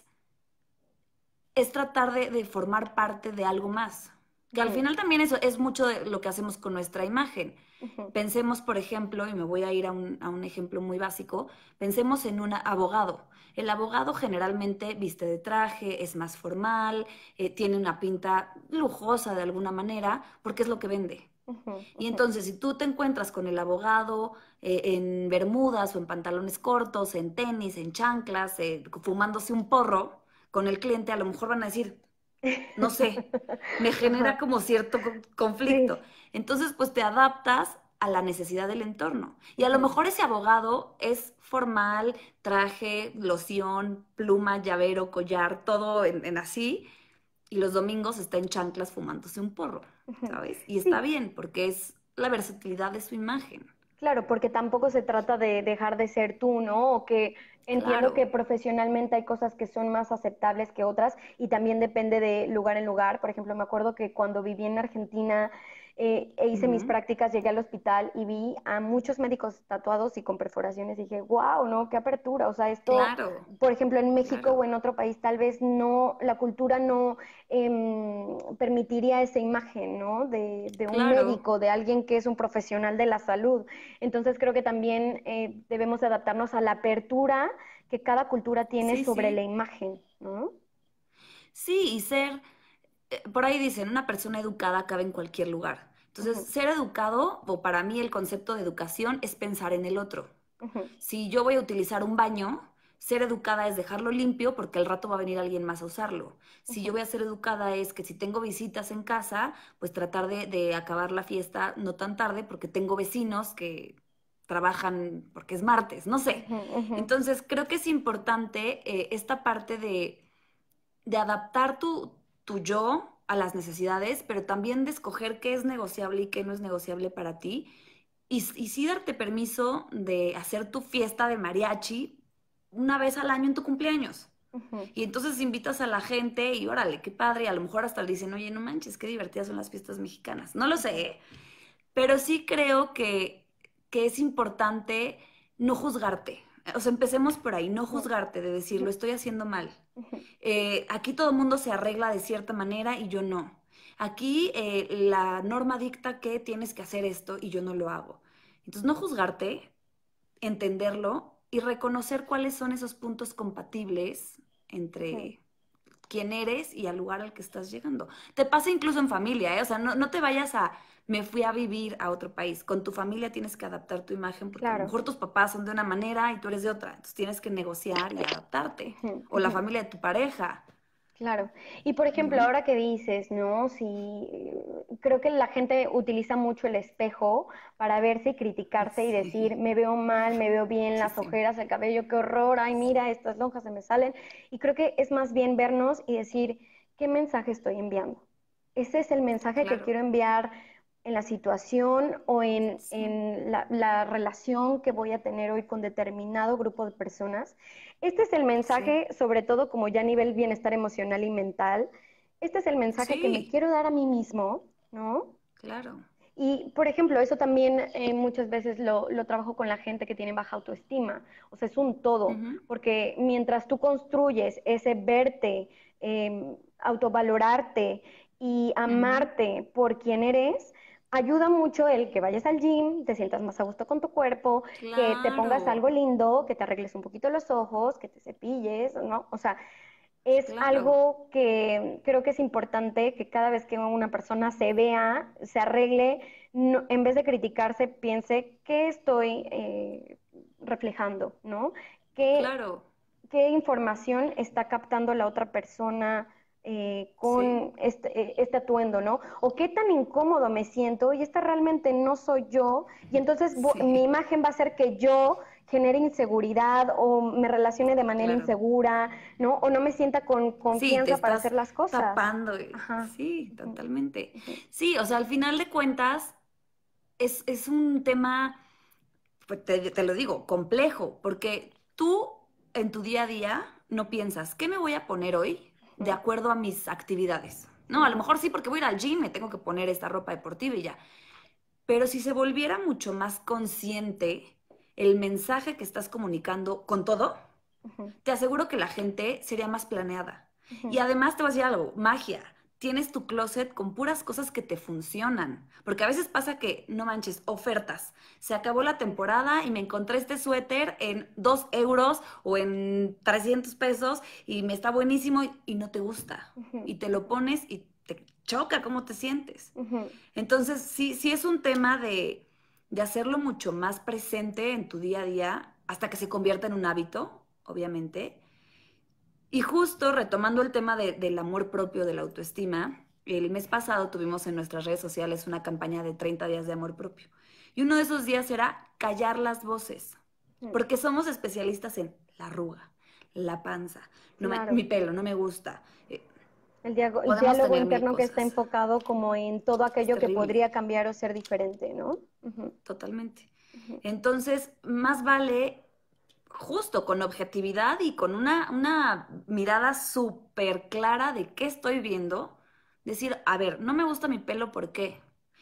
es tratar de, de formar parte de algo más. Que al ujú, final también eso es mucho de lo que hacemos con nuestra imagen. ujú, Pensemos, por ejemplo, y me voy a ir a un, a un ejemplo muy básico, pensemos en un abogado. El abogado generalmente viste de traje, es más formal, eh, tiene una pinta lujosa de alguna manera, porque es lo que vende. ujú, Y ujú. entonces, si tú te encuentras con el abogado eh, en bermudas o en pantalones cortos, en tenis, en chanclas, eh, fumándose un porro con el cliente, a lo mejor van a decir, no sé, me genera Ajá, como cierto co- conflicto. sí. Entonces, pues te adaptas a la necesidad del entorno. Y a lo Ujú, mejor ese abogado es formal, traje, loción, pluma, llavero, collar, todo en, en así, y los domingos está en chanclas fumándose un porro, ujú. ¿sabes? Y está Sí, bien, porque es la versatilidad de su imagen. claro, porque tampoco se trata de dejar de ser tú, ¿no? O que entiendo Claro, que profesionalmente hay cosas que son más aceptables que otras y también depende de lugar en lugar. Por ejemplo, me acuerdo que cuando viví en Argentina eh, e hice mis Ujú. prácticas, llegué al hospital y vi a muchos médicos tatuados y con perforaciones y dije, wow, ¿no? Qué apertura. O sea, esto, Claro, por ejemplo, en México o claro, en otro país, tal vez no, la cultura no em, permitiría esa imagen, ¿no? De, de un claro. médico, de alguien que es un profesional de la salud. Entonces creo que también eh, debemos adaptarnos a la apertura que cada cultura tiene Sí, sobre la sí. imagen, ¿no? Sí, y ser, eh, por ahí dicen, una persona educada cabe en cualquier lugar. Entonces, Ujú, ser educado, o para mí el concepto de educación es pensar en el otro. ujú, Si yo voy a utilizar un baño, ser educada es dejarlo limpio porque al rato va a venir alguien más a usarlo. Si yo ujú, voy a ser educada es que si tengo visitas en casa, pues tratar de, de acabar la fiesta no tan tarde porque tengo vecinos que trabajan porque es martes, no sé. ujú, ujú. Entonces, creo que es importante eh, esta parte de de adaptar tu, tu yo a las necesidades, pero también de escoger qué es negociable y qué no es negociable para ti. Y, y sí darte permiso de hacer tu fiesta de mariachi una vez al año en tu cumpleaños. Ujú, Y entonces invitas a la gente y órale, qué padre. Y a lo mejor hasta le dicen, oye, no manches, qué divertidas son las fiestas mexicanas. No lo sé, ujú. ¿eh? Pero sí creo que, que es importante no juzgarte. O sea, empecemos por ahí, no Ujú, juzgarte, de decir, ujú, lo estoy haciendo mal. ujú. Eh, aquí todo el mundo se arregla de cierta manera y yo no. Aquí eh, la norma dicta que tienes que hacer esto y yo no lo hago. Entonces, no juzgarte, entenderlo y reconocer cuáles son esos puntos compatibles Ujú. entre quién eres y al lugar al que estás llegando. Te pasa incluso en familia, ¿eh? O sea, no, no te vayas a, me fui a vivir a otro país. Con tu familia tienes que adaptar tu imagen porque a lo Claro. mejor tus papás son de una manera y tú eres de otra. Entonces tienes que negociar y adaptarte. Ujú, O la ujú. familia de tu pareja, Claro. Y por ejemplo, ¿no? ahora que dices, ¿no? Si creo que la gente utiliza mucho el espejo para verse y criticarse y decir, Sí, me veo mal, me veo bien, las muchísimo. ojeras, el cabello, qué horror, ay, mira, estas lonjas se me salen. Y creo que es más bien vernos y decir, ¿qué mensaje estoy enviando? Ese es el mensaje que Claro, quiero enviar en la situación o en, sí, en la, la relación que voy a tener hoy con determinado grupo de personas. Este es el sí, mensaje, sobre todo como ya a nivel bienestar emocional y mental, este es el mensaje que me sí, quiero dar a mí mismo, ¿no? claro. Y, por ejemplo, eso también eh, muchas veces lo, lo trabajo con la gente que tiene baja autoestima. O sea, es un todo, Ujú, porque mientras tú construyes ese verte, eh, autovalorarte y ujú. amarte por quien eres, ayuda mucho el que vayas al gym, te sientas más a gusto con tu cuerpo, que te pongas Claro, algo lindo, que te arregles un poquito los ojos, que te cepilles, ¿no? O sea, es claro. algo que creo que es importante que cada vez que una persona se vea, se arregle, no- en vez de criticarse, piense qué estoy eh, reflejando, ¿no? ¿Qué, Claro, qué información está captando la otra persona eh, sí, con este, eh, este atuendo, ¿no? O qué tan incómodo me siento y esta realmente no soy yo y entonces vo- mi sí, imagen va a ser que yo genere inseguridad o me relacione de manera claro. insegura, ¿no? O no me sienta con Sí, te confianza para hacer estás las cosas. tapando. eh, Ajá. Sí, Ujú, totalmente. ujú, Sí, o sea, al final de cuentas es, es un tema, pues te, te lo digo, complejo, porque tú en tu día a día no piensas, ¿qué me voy a poner hoy de ujú, acuerdo a mis actividades? No, a lo ujú, mejor sí, porque voy a ir al gym, me tengo que poner esta ropa deportiva y ya. Pero si se volviera mucho más consciente el mensaje que estás comunicando con todo, ujú, te aseguro que la gente sería más planeada. Y ujú, además te voy a decir algo, magia. Tienes tu closet con puras cosas que te funcionan. Porque a veces pasa que, no manches, ofertas. Se acabó la temporada y me encontré este suéter en dos euros o en trescientos pesos y me está buenísimo y, y no te gusta. ujú, Y te lo ujú, pones y te choca cómo te sientes. ujú, Entonces, sí, sí es un tema de, de hacerlo mucho más presente en tu día a día hasta que se convierta en un hábito, obviamente. Y justo retomando el tema de- del amor propio, de la autoestima, el mes pasado tuvimos en nuestras redes sociales una campaña de treinta días de amor propio. Y uno de esos días era callar las voces, ujú. porque somos especialistas en la arruga, la panza, no me- mi Claro. pelo no me gusta. Eh, El, diago- el podemos diálogo tener mil interno que está cosas. enfocado como en todo Es aquello que terrible. podría cambiar o ser diferente, ¿no? Ujú, Totalmente. ujú, Entonces, más vale justo con objetividad y con una, una mirada súper clara de qué estoy viendo, decir, a ver, no me gusta mi pelo, ¿por qué?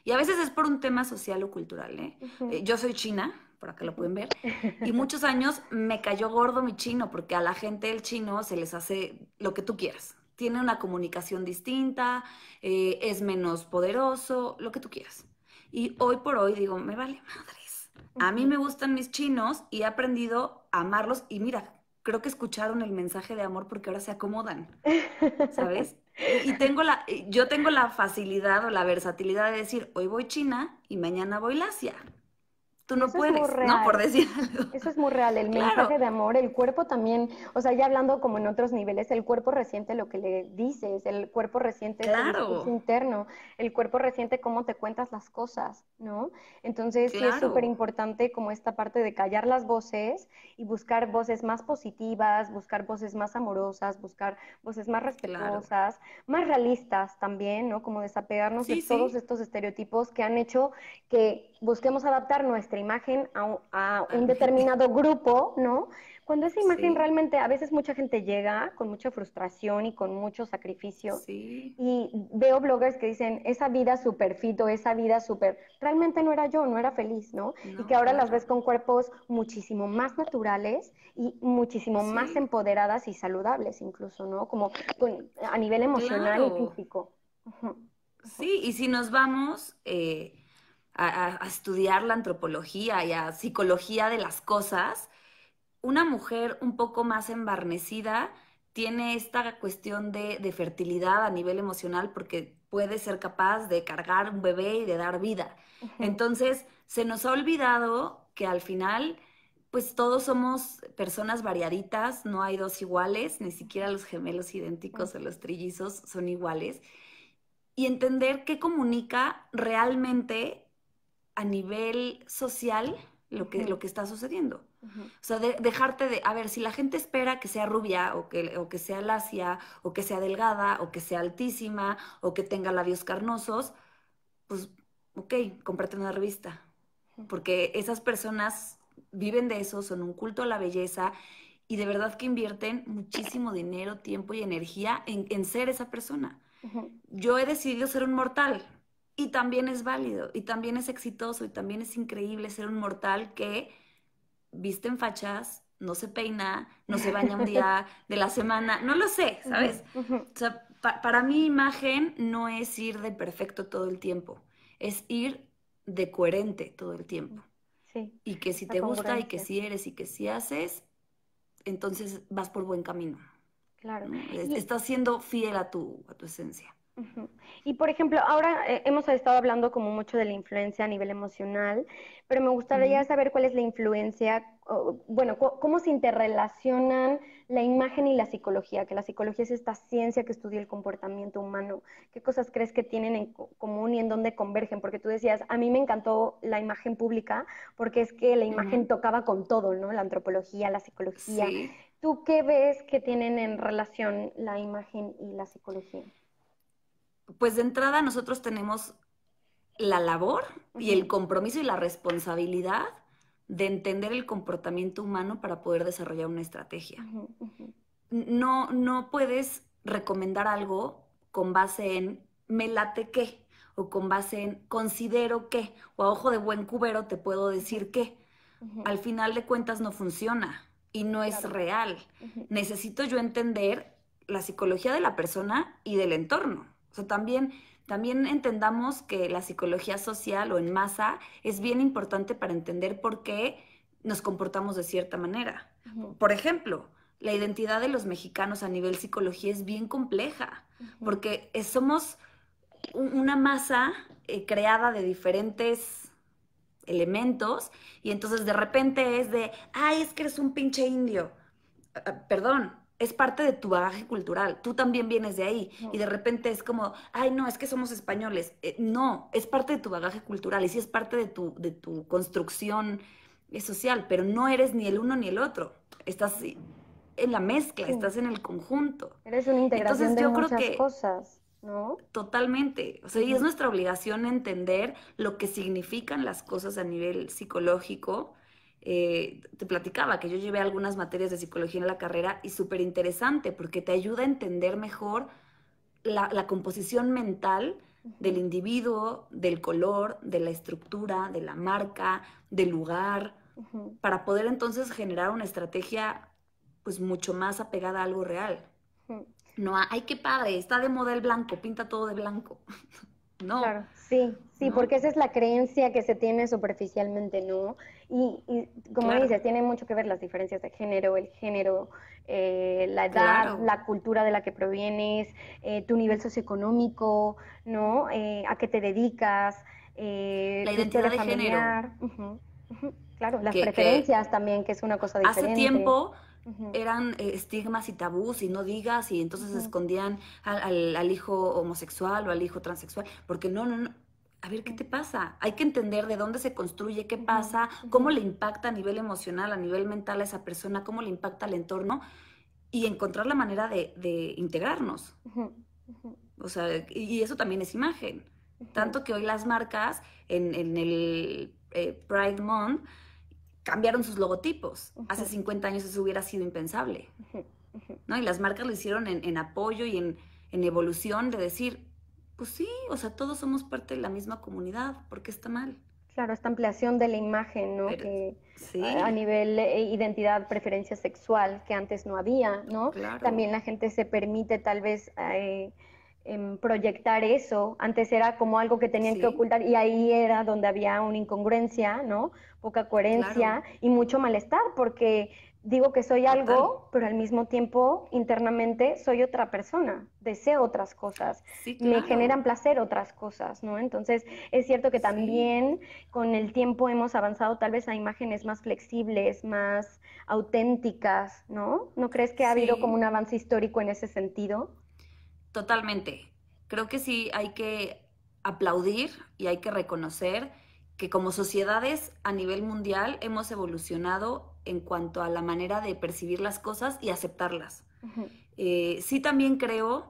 Y a veces es por un tema social o cultural, ¿eh? Ujú. Eh, Yo soy china, por acá lo pueden ver, y muchos años me cayó gordo mi chino, porque a la gente el chino se les hace lo que tú quieras. Tiene una comunicación distinta, eh, es menos poderoso, lo que tú quieras. Y hoy por hoy digo, me vale madres. A mí Ujú. me gustan mis chinos y he aprendido a amarlos. Y mira, creo que escucharon el mensaje de amor porque ahora se acomodan, ¿sabes? Y, y tengo la, y yo tengo la facilidad o la versatilidad de decir, hoy voy China y mañana voy Lacia. Tú Y no eso es muy puedes, ¿no? Por real. decir algo. Eso es muy real, el Claro, mensaje de amor, el cuerpo también, o sea, ya hablando como en otros niveles, el cuerpo resiente lo que le dices, el cuerpo resiente ese discurso claro, interno, el cuerpo resiente cómo te cuentas las cosas, ¿no? Entonces sí es súper claro, importante como esta parte de callar las voces y buscar voces más positivas, buscar voces más amorosas, buscar voces más claro. respetuosas, más realistas también, ¿no? Como desapegarnos de Sí, todos sí, estos estereotipos que han hecho que busquemos adaptar nuestra imagen a, un- a un totalmente. determinado grupo, ¿no? Cuando esa imagen Sí, realmente, a veces mucha gente llega con mucha frustración y con mucho sacrificio. sí, Y veo bloggers que dicen, esa vida súper fit o esa vida súper, realmente no era yo, no era feliz, ¿no? Y que no, ahora las claro. ves con cuerpos muchísimo más naturales y muchísimo más Sí, empoderadas y saludables incluso, ¿no? Como con- a nivel emocional y claro. físico. Ujú, ujú, Sí, y si nos vamos eh, a, a- a estudiar la antropología y a psicología de las cosas, una mujer un poco más embarnecida tiene esta cuestión de, de fertilidad a nivel emocional porque puede ser capaz de cargar un bebé y de dar vida. ujú, Entonces, se nos ha olvidado que al final, pues todos somos personas variaditas, no hay dos iguales, ni siquiera los gemelos ujú, idénticos o los trillizos son iguales. Y entender qué comunica realmente a nivel social lo que, ujú, lo que está sucediendo. ujú. O sea, de- dejarte de, a ver, si la gente espera que sea rubia o que, o que sea lacia o que sea delgada o que sea altísima o que tenga labios carnosos, pues, ok, cómprate una revista. Porque esas personas viven de eso, son un culto a la belleza y de verdad que invierten muchísimo dinero, tiempo y energía en, en ser esa persona. Ujú. Yo he decidido ser un mortal y también es válido y también es exitoso y también es increíble ser un mortal que viste en fachas, no se peina, no se baña un día de la semana, no lo sé, Ujú, ¿sabes? ujú. O sea, pa- para mí imagen no es ir de perfecto todo el tiempo, es ir de coherente todo el tiempo. Sí, Y que si la te gusta y que congruencia, si eres y que si haces, entonces vas por buen camino, claro. ¿no? Es- Y, Estás siendo fiel a tu, a tu esencia. ujú. Y por ejemplo, ahora eh, hemos estado hablando como mucho de la influencia a nivel emocional, pero me gustaría Ujú. saber cuál es la influencia, o, bueno, co- cómo se interrelacionan la imagen y la psicología, que la psicología es esta ciencia que estudia el comportamiento humano. ¿Qué cosas crees que tienen en co- común y en dónde convergen? Porque tú decías, a mí me encantó la imagen pública porque es que la imagen Ujú. tocaba con todo, ¿no? La antropología, la psicología. Sí, ¿Tú qué ves que tienen en relación la imagen y la psicología? pues de entrada nosotros tenemos la labor y el Ujú, compromiso y la responsabilidad de entender el comportamiento humano para poder desarrollar una estrategia. ujú, ujú, No, no puedes recomendar algo con base en me late qué o con base en considero qué o a ojo de buen cubero te puedo ujú, decir qué. ujú. Al final de cuentas no funciona y no es Claro. real. Ujú, Necesito yo entender la psicología de la persona y del entorno. O sea, también, también entendamos que la psicología social o en masa es bien importante para entender por qué nos comportamos de cierta manera. ujú, Por ejemplo, la identidad de los mexicanos a nivel psicología es bien compleja, ujú. porque es- somos un- una masa eh, creada de diferentes elementos y entonces de repente es de, ay, es que eres un pinche indio. Ah, ah, perdón, es parte de tu bagaje cultural, tú también vienes de ahí y Ujú. de repente es como, ay, no, es que somos españoles. Eh, no, es parte de tu bagaje cultural y sí es parte de tu, de tu construcción eh, social, pero no eres ni el uno ni el otro, estás en la mezcla, Sí, estás en el conjunto. eres una Y integración entonces de yo creo muchas que cosas, ¿no? totalmente, o sea, y es Ujú, nuestra obligación entender lo que significan las cosas a nivel psicológico. Eh, te platicaba que yo llevé algunas materias de psicología en la carrera y súper interesante porque te ayuda a entender mejor la, la composición mental del individuo, del color, de la estructura, de la marca, del lugar, Ujú, para poder entonces generar una estrategia pues mucho más apegada a algo real. ujú. No, a, ay, qué padre, está de moda el blanco, pinta todo de blanco. No, Claro, sí, sí, ¿no? porque esa es la creencia que se tiene superficialmente, ¿no? Y, y como Claro, dices, tiene mucho que ver las diferencias de género, el género, eh, la edad, claro. la cultura de la que provienes, eh, tu nivel socioeconómico, ¿no? Eh, a qué te dedicas, eh, La tu historia identidad de género, familiar, ujú, ujú, claro, las que, que preferencias también, que es una cosa hace diferente. tiempo Ujú, eran eh, estigmas y tabús y no digas y entonces ujú, escondían al, al- al hijo homosexual o al hijo transexual, porque no, no, no. A ver, ¿qué te pasa? Hay que entender de dónde se construye, qué ujú, pasa, ujú, cómo le impacta a nivel emocional, a nivel mental a esa persona, cómo le impacta al entorno y encontrar la manera de, de integrarnos. ujú, ujú, O sea, y eso también es imagen. ujú, Tanto que hoy las marcas en, en el eh, Pride Month cambiaron sus logotipos. Hace ujú, cincuenta años eso hubiera sido impensable, ujú, ujú. ¿no? Y las marcas lo hicieron en, en apoyo y en, en evolución de decir, pues sí, o sea, todos somos parte de la misma comunidad, ¿por qué está mal? Claro, esta ampliación de la imagen, ¿no? Pero Que a a sí, nivel eh, identidad, preferencia sexual, que antes no había, ¿no? claro, También la gente se permite tal vez eh, em, proyectar eso. Antes era como algo que tenían que sí, ocultar y ahí era donde había una incongruencia, ¿no? Poca claro, coherencia y mucho malestar, porque digo que soy total. algo, pero al mismo tiempo internamente soy otra persona, deseo otras cosas, Sí, me generan claro, placer otras cosas, ¿no? Entonces, es cierto que sí. también con el tiempo hemos avanzado tal vez a imágenes más flexibles, más auténticas, ¿no? ¿No crees que ha habido como Sí, un avance histórico en ese sentido? totalmente. Creo que sí hay que aplaudir y hay que reconocer que como sociedades a nivel mundial hemos evolucionado en cuanto a la manera de percibir las cosas y aceptarlas. Ujú, Eh, sí también creo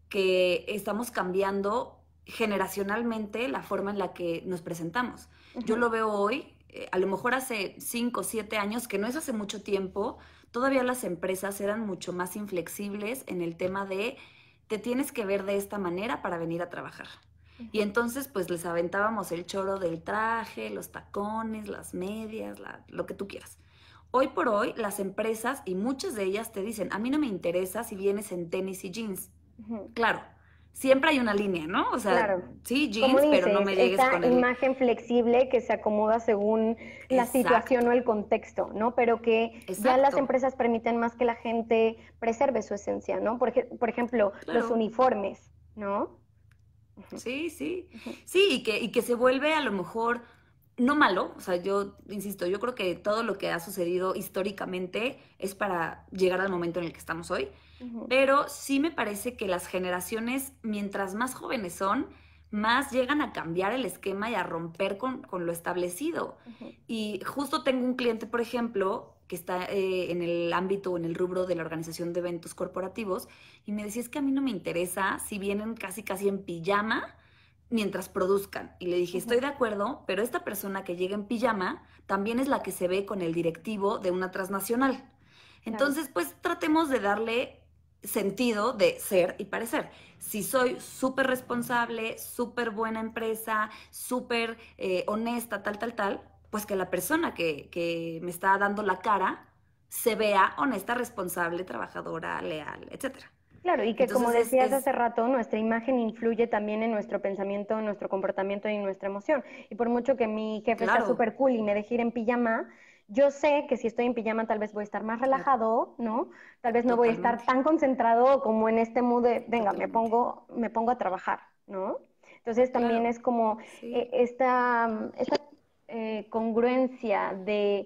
que estamos cambiando generacionalmente la forma en la que nos presentamos. Yo ujú, lo veo hoy, eh, a lo mejor hace cinco o siete años, que no es hace mucho tiempo, todavía las empresas eran mucho más inflexibles en el tema de te tienes que ver de esta manera para venir a trabajar. Y ujú. entonces pues les aventábamos el choro del traje, los tacones, las medias, la- lo que tú quieras. Hoy por hoy, las empresas y muchas de ellas te dicen, a mí no me interesa si vienes en tenis y jeans. Ujú. Claro, siempre hay una línea, ¿no? O sea, Claro. sí, Como jeans, pero no dices, me llegues esa con el... imagen flexible que se acomoda según la situación o Exacto, el contexto, ¿no? Pero que ya las exacto, empresas permiten más que la gente preserve su esencia, ¿no? Por, ej- por ejemplo, los claro. uniformes, ¿no? Ujú, Sí, sí. ujú, Sí, y que, y que se vuelve a lo mejor no malo. O sea, yo insisto, yo creo que todo lo que ha sucedido históricamente es para llegar al momento en el que estamos hoy. ujú, Pero sí me parece que las generaciones, mientras más jóvenes son, más llegan a cambiar el esquema y a romper con, con lo establecido. ujú, Y justo tengo un cliente, por ejemplo, que está eh, en el ámbito o en el rubro de la organización de eventos corporativos, y me decía, es que a mí no me interesa si vienen casi casi en pijama mientras produzcan. Y le dije, estoy ujú. de acuerdo, pero esta persona que llega en pijama también es la que se ve con el directivo de una transnacional. Claro. Entonces, pues tratemos de darle sentido de ser y parecer. Si soy súper responsable, súper buena empresa, súper eh, honesta, tal, tal, tal, pues que la persona que, que me está dando la cara se vea honesta, responsable, trabajadora, leal, etcétera. Claro, y que como Entonces es, decías es hace rato, nuestra imagen influye también en nuestro pensamiento, en nuestro comportamiento y en nuestra emoción. Y por mucho que mi jefe sea claro, súper cool y me deje ir en pijama, yo sé que si estoy en pijama tal vez voy a estar más claro, relajado, ¿no? Tal vez no voy a estar totalmente, tan concentrado como en este mood de, venga, me totalmente. pongo, me pongo a trabajar, ¿no? Entonces también Claro, es como eh, sí. esta, esta eh, congruencia de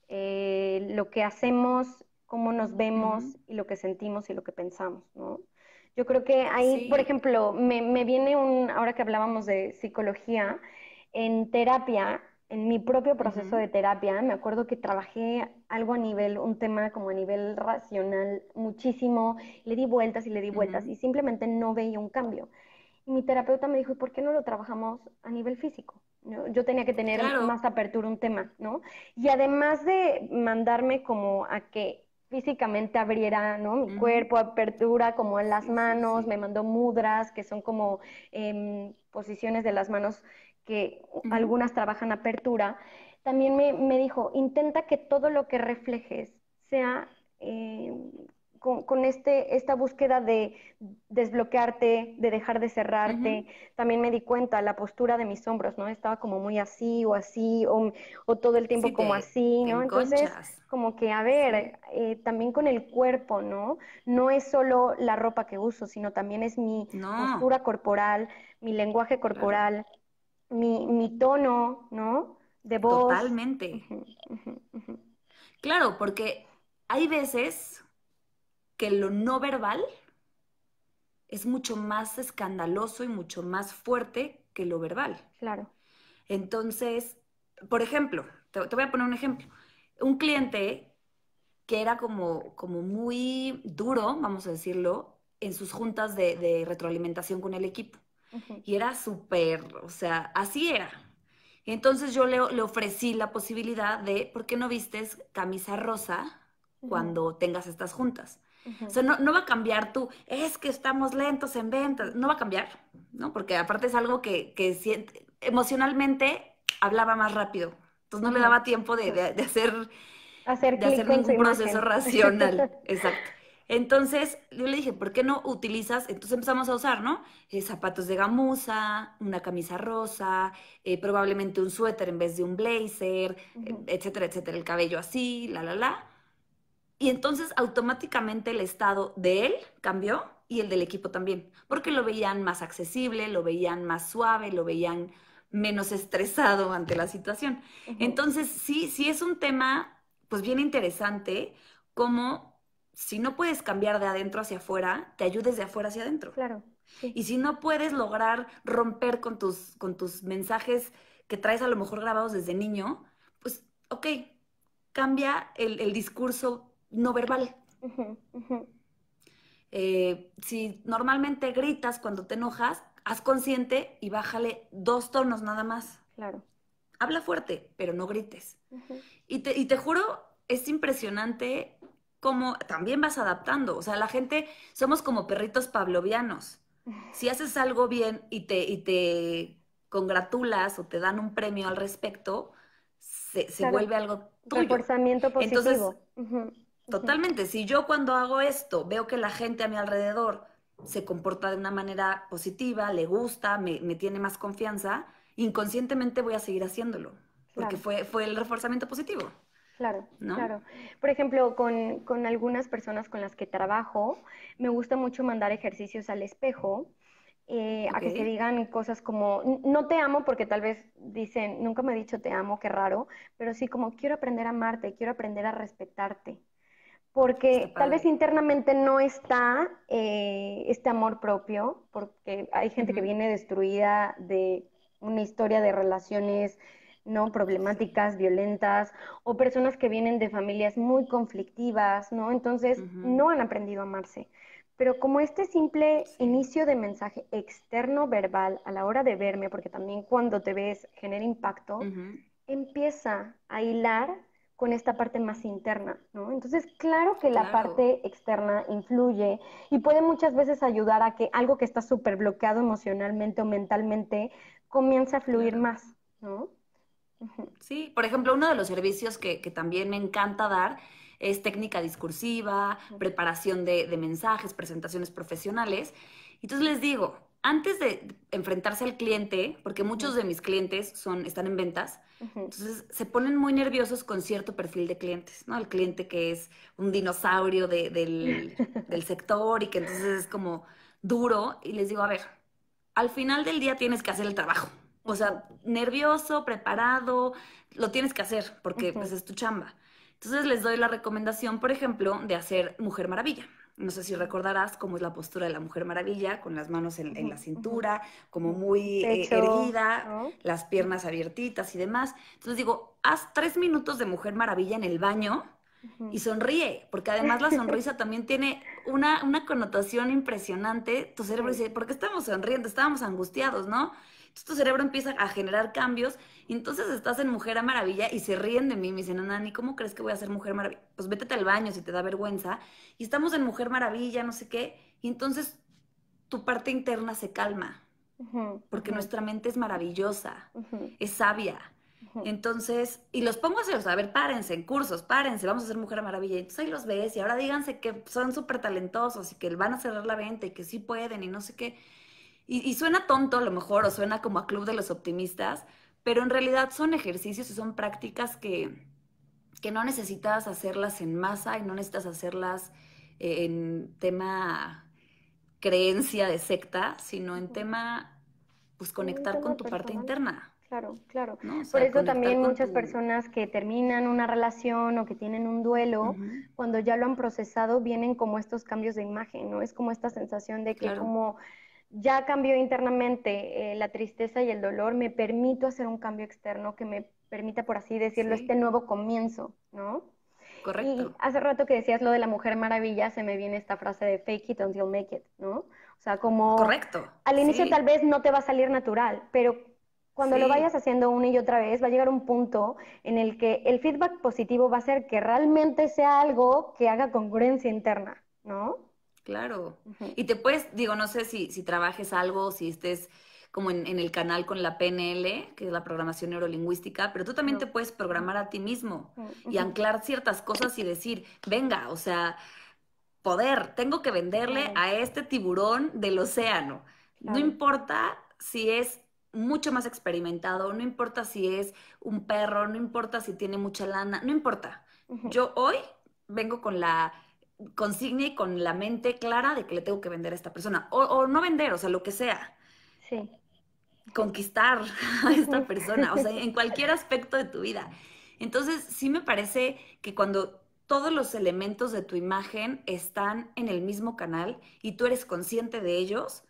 eh, lo que hacemos, cómo nos Ujú. vemos y lo que sentimos y lo que pensamos, ¿no? Yo creo que ahí, por Sí. ejemplo, me, me viene un, ahora que hablábamos de psicología, en terapia, en mi propio proceso Ujú, de terapia, me acuerdo que trabajé algo a nivel, un tema como a nivel racional muchísimo, le di vueltas y le di vueltas ujú. y simplemente no veía un cambio. Y mi terapeuta me dijo, ¿y por qué no lo trabajamos a nivel físico? ¿No? Yo tenía que tener Claro, más apertura un tema, ¿no? Y además de mandarme como a que físicamente abriera, ¿no? Mi Ujú. cuerpo, apertura como en las Sí, sí, manos, sí. me mandó mudras, que son como em, posiciones de las manos que Ujú. algunas trabajan apertura. También me, me dijo, intenta que todo lo que reflejes sea eh, con, con este, esta búsqueda de desbloquearte, de dejar de cerrarte. Ujú. También me di cuenta, la postura de mis hombros, ¿no? Estaba como muy así o así, o, o todo el Sí, tiempo como te, así, te ¿no? Entonces, enconchas. como que, a Sí, ver, eh, también con el cuerpo, ¿no? No es solo la ropa que uso, sino también es mi no, postura corporal, mi lenguaje claro, corporal, mi, mi tono, ¿no? De voz. totalmente. Ujú, ujú, ujú. Claro, porque hay veces que lo no verbal es mucho más escandaloso y mucho más fuerte que lo verbal. Claro. Entonces, por ejemplo, te, te voy a poner un ejemplo. Un cliente que era como, como muy duro, vamos a decirlo, en sus juntas de, de retroalimentación con el equipo. Ujú, Y era súper, o sea, así era. Y entonces yo le, le ofrecí la posibilidad de, ¿por qué no vistes camisa rosa ujú, cuando tengas estas juntas? O ujú, sea, no, no va a cambiar tú, es que estamos lentos en ventas, ujú. no va a cambiar, ¿no? Porque aparte es algo que, que siente- emocionalmente hablaba más rápido. Entonces no le Ujú, daba tiempo de, ujú. de- de hacer, Hacer de clic hacer con su ningún proceso imagen. racional. Exacto. Entonces yo le dije, ¿por qué no utilizas? Entonces empezamos a usar, ¿no? Eh, zapatos de gamuza, una camisa rosa, eh, probablemente un suéter en vez de un blazer, eh, Ujú, etcétera, etcétera, el cabello así, la, la, la. Y entonces automáticamente el estado de él cambió y el del equipo también, porque lo veían más accesible, lo veían más suave, lo veían menos estresado ante la situación. ujú. Entonces, sí, sí es un tema pues bien interesante, como si no puedes cambiar de adentro hacia afuera, te ayudes de afuera hacia adentro. Claro, sí, Y si no puedes lograr romper con tus, con tus mensajes que traes a lo mejor grabados desde niño, pues ok, cambia el, el discurso no verbal. ujú, ujú. Eh, si normalmente gritas cuando te enojas, haz consciente y bájale dos tonos nada más. Claro. Habla fuerte, pero no grites. Ujú. Y te, y te juro, es impresionante cómo también vas adaptando. O sea, la gente somos como perritos pavlovianos. Si haces algo bien y te, y te congratulas o te dan un premio al respecto, se, se Claro, vuelve algo tuyo. reforzamiento Entonces, positivo. Ujú, ujú. totalmente, si yo cuando hago esto veo que la gente a mi alrededor se comporta de una manera positiva, le gusta, me, me tiene más confianza, inconscientemente voy a seguir haciéndolo, porque Claro, fue, fue el reforzamiento positivo, claro, ¿no? claro. Por ejemplo, con, con algunas personas con las que trabajo, me gusta mucho mandar ejercicios al espejo, eh, a Ok, que se digan cosas como, "N- no te amo", porque tal vez dicen, nunca me he dicho te amo, qué raro, pero sí como quiero aprender a amarte, quiero aprender a respetarte. está Porque tal vez padre. internamente no está eh, este amor propio, porque hay gente que Ujú. viene destruida de una historia de relaciones no Sí. problemáticas, violentas, o personas que vienen de familias muy conflictivas, ¿no? Entonces Ujú. no han aprendido a amarse. Pero como este simple Sí. inicio de mensaje externo verbal a la hora de verme, porque también cuando te ves genera impacto, Ujú. empieza a hilar con esta parte más interna, ¿no? Entonces, claro que la Claro, parte externa influye y puede muchas veces ayudar a que algo que está súper bloqueado emocionalmente o mentalmente comience a fluir claro. más, ¿no? Ujú, Sí, por ejemplo, uno de los servicios que, que también me encanta dar es técnica discursiva, ujú, preparación de, de mensajes, presentaciones profesionales. Entonces les digo, antes de enfrentarse al cliente, porque muchos ujú, de mis clientes son, están en ventas, ujú, entonces se ponen muy nerviosos con cierto perfil de clientes, ¿no? El cliente que es un dinosaurio de- del, del sector y que entonces es como duro. Y les digo, a ver, al final del día tienes que hacer el trabajo. O ujú, sea, nervioso, preparado, lo tienes que hacer porque pues ujú, es tu chamba. Entonces les doy la recomendación, por ejemplo, de hacer Mujer Maravilla. No sé si recordarás cómo es la postura de la Mujer Maravilla, con las manos en, en ujú, la ujú, cintura, como ujú. muy eh, Pecho, erguida, ¿no? las piernas abiertitas y demás. Entonces digo, haz tres minutos de Mujer Maravilla en el baño y Ujú. sonríe, porque además la sonrisa también tiene una, una connotación impresionante. Tu cerebro Sí, dice, ¿por qué estamos sonriendo? Estábamos angustiados, ¿no? Entonces tu cerebro empieza a generar cambios y entonces estás en Mujer Maravilla y se ríen de mí, me dicen, Nani, ¿cómo crees que voy a ser Mujer Maravilla? Pues vétete al baño si te da vergüenza. Y estamos en Mujer Maravilla, no sé qué, y entonces tu parte interna se calma, Ujú, porque ujú, nuestra mente es maravillosa, ujú, es sabia. ujú. Entonces, y los pongo a hacer, o sea, a ver, párense en cursos, párense, vamos a hacer Mujer Maravilla. Y entonces ahí los ves y ahora díganse que son súper talentosos y que van a cerrar la venta y que sí pueden y no sé qué. Y, y suena tonto a lo mejor, o suena como a Club de los Optimistas, pero en realidad son ejercicios y son prácticas que, que no necesitas hacerlas en masa y no necesitas hacerlas eh, en tema creencia de secta, sino en Ujú. tema, pues Un conectar tema con tu parte personal. interna, Claro, claro. ¿no? O Por sea, eso conectar también con muchas tu... personas que terminan una relación o que tienen un duelo, Ujú, cuando ya lo han procesado, vienen como estos cambios de imagen, ¿no? Es como esta sensación de que claro, como ya cambió internamente eh, la tristeza y el dolor, me permito hacer un cambio externo que me permita, por así decirlo, este sí, nuevo comienzo, ¿no? Y correcto, hace rato que decías lo de la Mujer Maravilla, se me viene esta frase de fake it until make it, ¿no? O sea, como correcto, al inicio tal sí, vez no te va a salir natural, pero cuando lo vayas sí, haciendo una y otra vez, va a llegar un punto en el que el feedback positivo va a ser que realmente sea algo que haga congruencia interna, ¿no? claro. Ujú. Y te puedes, digo, no sé si, si trabajes algo, si estés como en, en el canal con la P N L, que es la programación neurolingüística, pero tú también No. te puedes programar a ti mismo Ujú, y ujú. anclar ciertas cosas y decir, venga, o sea, poder, tengo que venderle Claro, a este tiburón del océano. No claro. importa si es mucho más experimentado, no importa si es un perro, no importa si tiene mucha lana, no importa. Ujú. Yo hoy vengo con la consigna y con la mente clara de que le tengo que vender a esta persona. O, o no vender, o sea, lo que sea. Sí. Ujú. Conquistar a esta Ujú. persona, o sea, en cualquier aspecto de tu vida. Entonces, sí me parece que cuando todos los elementos de tu imagen están en el mismo canal y tú eres consciente de ellos,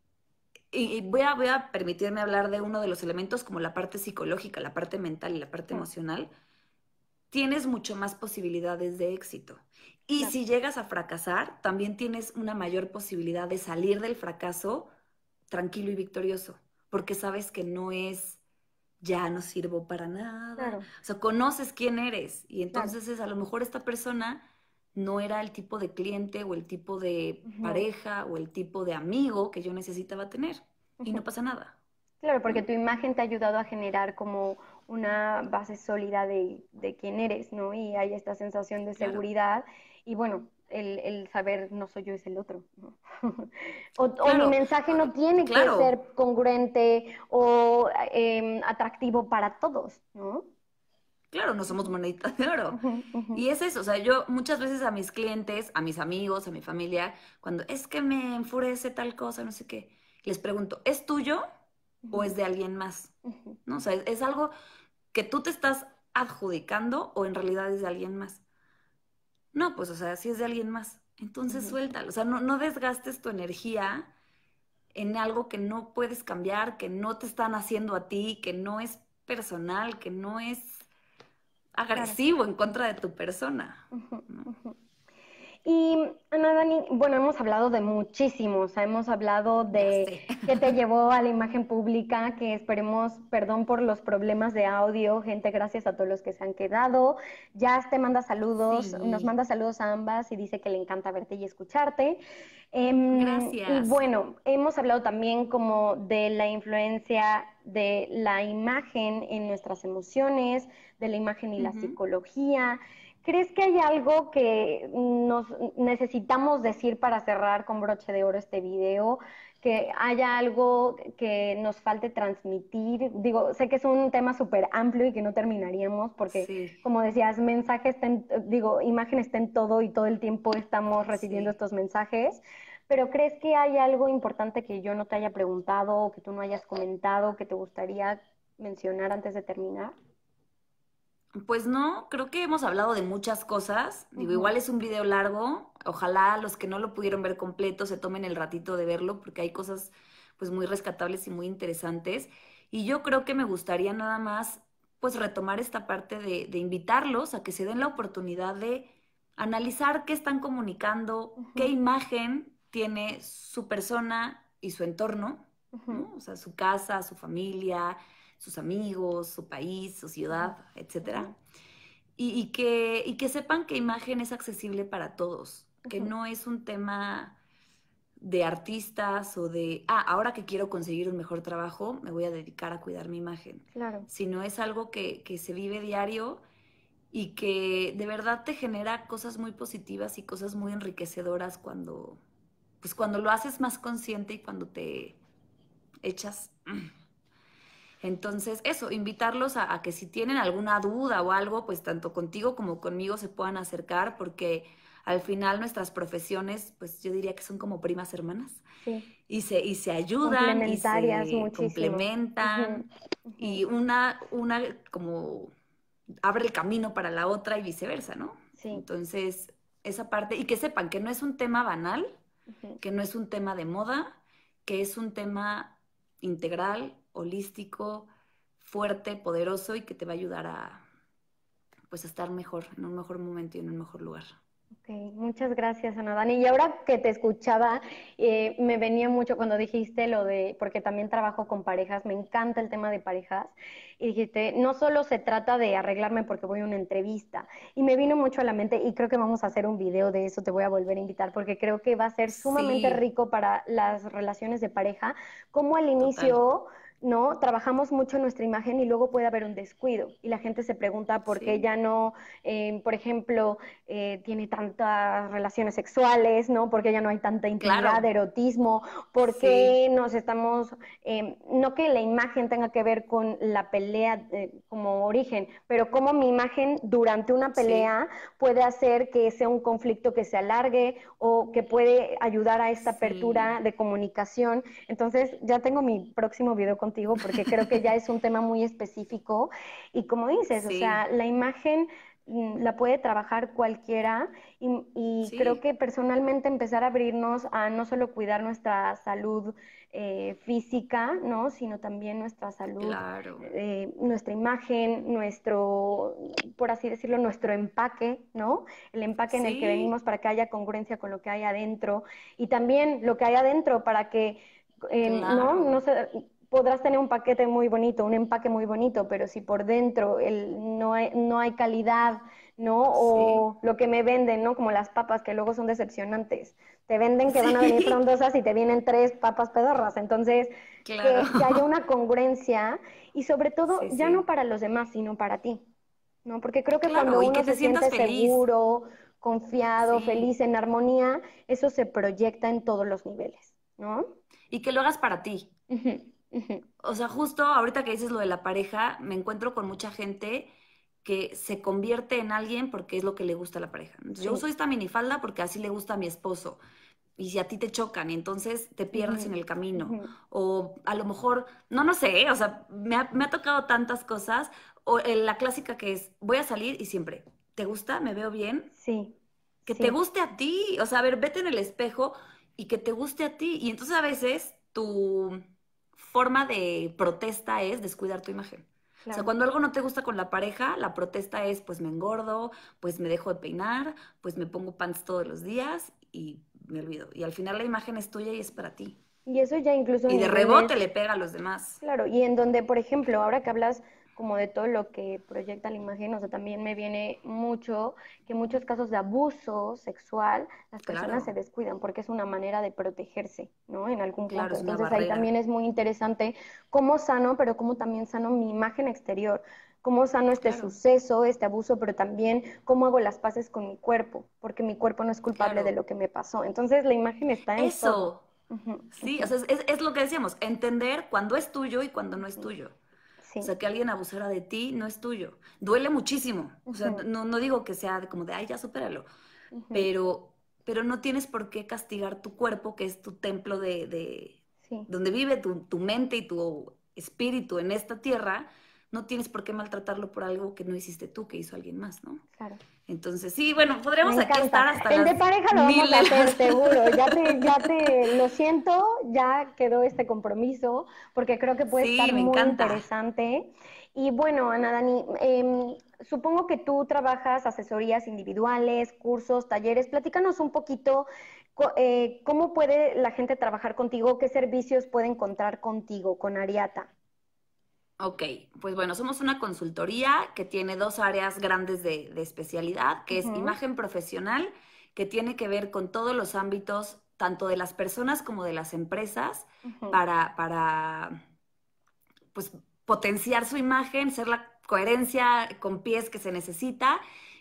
y, y voy a, voy a permitirme hablar de uno de los elementos como la parte psicológica, la parte mental y la parte Ujú. emocional, tienes mucho más posibilidades de éxito. Y Claro, si llegas a fracasar, también tienes una mayor posibilidad de salir del fracaso tranquilo y victorioso, porque sabes que no es ya no sirvo para nada. claro, O sea, conoces quién eres y claro. entonces es a lo mejor esta persona no era el tipo de cliente o el tipo de Ujú, pareja o el tipo de amigo que yo necesitaba tener y no ujú. pasa nada, Claro, porque ¿no? tu imagen te ha ayudado a generar como una base sólida de, de quién eres, ¿no? Y hay esta sensación de Claro, seguridad y bueno, el, el saber no soy yo, es el otro, ¿no? O, o mi claro, mensaje ah, no tiene que claro, ser congruente o em, atractivo para todos, ¿no? claro, no somos Ujú, moneditas de oro. ujú, ujú, Y es eso, o sea, yo muchas veces a mis clientes, a mis amigos, a mi familia, cuando es que me enfurece tal cosa, no sé qué, les pregunto, ¿es tuyo o ujú, es de alguien más? ujú, ¿No? O sea, es, es algo que tú te estás adjudicando o en realidad es de alguien más. No, pues, o sea, si es de alguien más, entonces ujú. suéltalo. O sea, no, no desgastes tu energía en algo que no puedes cambiar, que no te están haciendo a ti, que no es personal, que no es Claro. agresivo en contra de tu persona, Ujú, ¿no? ujú. Y Ana Dani, bueno, hemos hablado de muchísimos, o sea, hemos hablado Ya de sé. qué te llevó a la imagen pública, que esperemos, perdón por los problemas de audio, gente, gracias a todos los que se han quedado. Jazz te manda saludos, nos Sí, manda saludos a ambas y dice que le encanta verte y escucharte. Em, y gracias. bueno, hemos hablado también como de la influencia de la imagen en nuestras emociones, de la imagen y la Ujú. psicología. ¿Crees que hay algo que nos necesitamos decir para cerrar con broche de oro este video? ¿Que haya algo que nos falte transmitir? Digo, sé que es un tema súper amplio y que no terminaríamos porque, Sí, como decías, mensajes, está en- digo, imagen está en todo y todo el tiempo estamos recibiendo sí. estos mensajes. Pero ¿crees que hay algo importante que yo no te haya preguntado o que tú no hayas comentado que te gustaría mencionar antes de terminar? Pues no, creo que hemos hablado de muchas cosas. Digo, Ujú, igual es un video largo. Ojalá los que no lo pudieron ver completo se tomen el ratito de verlo porque hay cosas pues muy rescatables y muy interesantes. Y yo creo que me gustaría nada más pues retomar esta parte de, de invitarlos a que se den la oportunidad de analizar qué están comunicando, qué ujú, imagen tiene su persona y su entorno Ujú. ¿no? O sea, su casa, su familia, sus amigos, su país, su ciudad, etcétera. Ujú. Y, y que, y que sepan que imagen es accesible para todos, que Ujú. no es un tema de artistas o de, ah, ahora que quiero conseguir un mejor trabajo, me voy a dedicar a cuidar mi imagen. Claro. Sino es algo que, que se vive diario y que de verdad te genera cosas muy positivas y cosas muy enriquecedoras cuando, pues cuando lo haces más consciente y cuando te echas. Entonces, eso, invitarlos a, a que si tienen alguna duda o algo, pues tanto contigo como conmigo se puedan acercar, porque al final nuestras profesiones, pues yo diría que son como primas hermanas, Sí. y se, y se ayudan y Complementarias se muchísimo. complementan, Ujú. Ujú. y una, una como abre el camino para la otra y viceversa, ¿no? Sí. Entonces, esa parte, y que sepan que no es un tema banal, Ujú. que no es un tema de moda, que es un tema integral, holístico, fuerte, poderoso y que te va a ayudar a, pues, a estar mejor, en un mejor momento y en un mejor lugar. Ok, muchas gracias, Ana Dani. Y ahora que te escuchaba, eh, me venía mucho cuando dijiste lo de, porque también trabajo con parejas, me encanta el tema de parejas, y dijiste, no solo se trata de arreglarme porque voy a una entrevista, y me vino mucho a la mente, y creo que vamos a hacer un video de eso, te voy a volver a invitar, porque creo que va a ser sumamente Sí, rico para las relaciones de pareja, como al total. inicio... ¿no? Trabajamos mucho en nuestra imagen y luego puede haber un descuido y la gente se pregunta por qué Sí, ya no, eh, por ejemplo, eh, tiene tantas relaciones sexuales, ¿no? Porque ya no hay tanta intimidad, claro. erotismo, Sí, porque nos estamos, eh, no que la imagen tenga que ver con la pelea eh, como origen, pero cómo mi imagen durante una sí, pelea puede hacer que sea un conflicto que se alargue o que puede ayudar a esta sí. apertura de comunicación. Entonces, ya tengo mi próximo video contigo porque creo que ya es un tema muy específico y como dices, o sea, Sí, la imagen la puede trabajar cualquiera y, y, creo sí, que personalmente empezar a abrirnos a no solo cuidar nuestra salud eh, física, ¿no? Sino también nuestra salud, claro. eh, nuestra imagen, nuestro, por así decirlo, nuestro empaque, ¿no? El empaque en el que Sí, venimos para que haya congruencia con lo que hay adentro y también lo que hay adentro para que, eh, ¿no? No claro. sé, podrás tener un paquete muy bonito, un empaque muy bonito, pero si por dentro el, no, hay, no hay calidad, ¿no? Sí, O lo que me venden, ¿no? Como las papas que luego son decepcionantes. Te venden que van a venir sí, frondosas y te vienen tres papas pedorras. Entonces, claro. que, que haya una congruencia y sobre todo, Sí, ya no sí. para los demás, sino para ti, ¿no? Porque creo que Claro, cuando y que uno te se sientas siente feliz. seguro, confiado, Sí. feliz, en armonía, eso se proyecta en todos los niveles, ¿no? Y que lo hagas para ti. Ujú, ujú. O sea, justo ahorita que dices lo de la pareja, me encuentro con mucha gente que se convierte en alguien porque es lo que le gusta a la pareja. Entonces, yo Sí. uso esta minifalda porque así le gusta a mi esposo. Y si a ti te chocan y entonces te pierdes en Ujú, el camino. ujú. O a lo mejor, no, no sé, o sea, me ha, me ha tocado tantas cosas. O eh, la clásica que es, voy a salir y siempre, ¿te gusta? ¿Me veo bien? Sí, Que te sí, guste a ti. O sea, a ver, vete en el espejo y que te guste a ti. Y entonces a veces tu forma de protesta es descuidar tu imagen. O sea, claro. cuando algo no te gusta con la pareja, la protesta es, pues me engordo, pues me dejo de peinar, pues me pongo pants todos los días y me olvido. Y al final la imagen es tuya y es para ti. Y eso ya incluso Y en de niveles, rebote le pega a los demás. claro, y en donde, por ejemplo, ahora que hablas como de todo lo que proyecta la imagen, o sea, también me viene mucho que en muchos casos de abuso sexual, las personas se Claro, descuidan porque es una manera de protegerse, ¿no? En algún claro, punto. es una Entonces ahí también barrera. es muy interesante cómo sano, pero cómo también sano mi imagen exterior, cómo sano este Claro, suceso, este abuso, pero también cómo hago las paces con mi cuerpo, porque mi cuerpo no es culpable de claro. lo que me pasó. Entonces la imagen está en todo. Eso. Ujú, Sí, o ujú, sea, es, es- es lo que decíamos, entender cuándo es tuyo y cuándo no es ujú. tuyo. O Sí. sea, que alguien abusara de ti no es tuyo. Duele muchísimo. O sea, Ujú, no, no digo que sea de como de, ay, ya supéralo. ujú. Pero, pero no tienes por qué castigar tu cuerpo, que es tu templo de, de Sí, donde vive tu, tu mente y tu espíritu en esta tierra. No tienes por qué maltratarlo por algo que no hiciste tú, que hizo alguien más, ¿no? claro. Entonces, sí, bueno, Me podríamos aquí encanta. estar hasta El de las pareja lo mil vamos a de hacer las... seguro. Ya te, ya te, lo siento, ya quedó este compromiso porque creo que puede Sí, estar me muy encanta. interesante. Y bueno, Ana Dani, em, supongo que tú trabajas asesorías individuales, cursos, talleres. Platícanos un poquito Co- eh, ¿Cómo puede la gente trabajar contigo? ¿Qué servicios pueden encontrar contigo, con Ariata? Ok, pues bueno, somos una consultoría que tiene dos áreas grandes de, de especialidad, que es Ujú, imagen profesional, que tiene que ver con todos los ámbitos, tanto de las personas como de las empresas, ujú. para, para pues, potenciar su imagen, ser la coherencia con pies que se necesita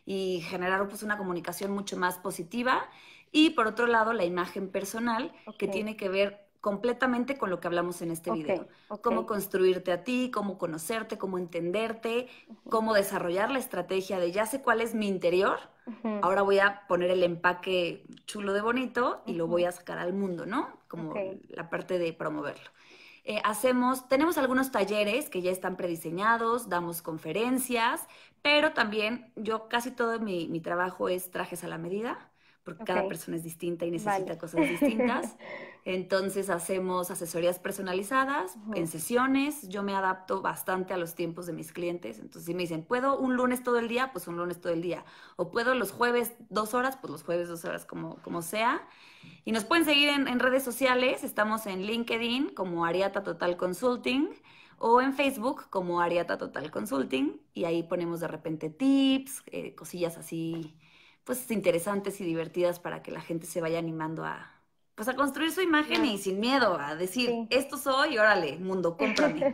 y generar pues, una comunicación mucho más positiva. Y por otro lado, la imagen personal, Ok, que tiene que ver completamente con lo que hablamos en este ok, video. ok. Cómo construirte a ti, cómo conocerte, cómo entenderte, Ujú, cómo desarrollar la estrategia de ya sé cuál es mi interior, ujú, ahora voy a poner el empaque chulo de bonito y lo voy ujú. a sacar al mundo, ¿no? Ok, Como la parte de promoverlo. Eh, hacemos, tenemos algunos talleres que ya están prediseñados, damos conferencias, pero también yo casi todo mi, mi trabajo es trajes a la medida, porque ok, cada persona es distinta y vale. necesita cosas distintas. Entonces hacemos asesorías personalizadas en Ujú, sesiones. Yo me adapto bastante a los tiempos de mis clientes. Entonces, si me dicen, ¿puedo un lunes todo el día? Pues un lunes todo el día. O puedo los jueves dos horas, pues los jueves dos horas, como, como sea. Y nos pueden seguir en, en redes sociales. Estamos en LinkedIn como Ariata Total Consulting o en Facebook como Ariata Total Consulting. Y ahí ponemos de repente tips, eh, cosillas así, pues interesantes y divertidas para que la gente se vaya animando a, pues a construir su imagen y claro, sin miedo a decir, sí. esto soy, órale, mundo, cómprame,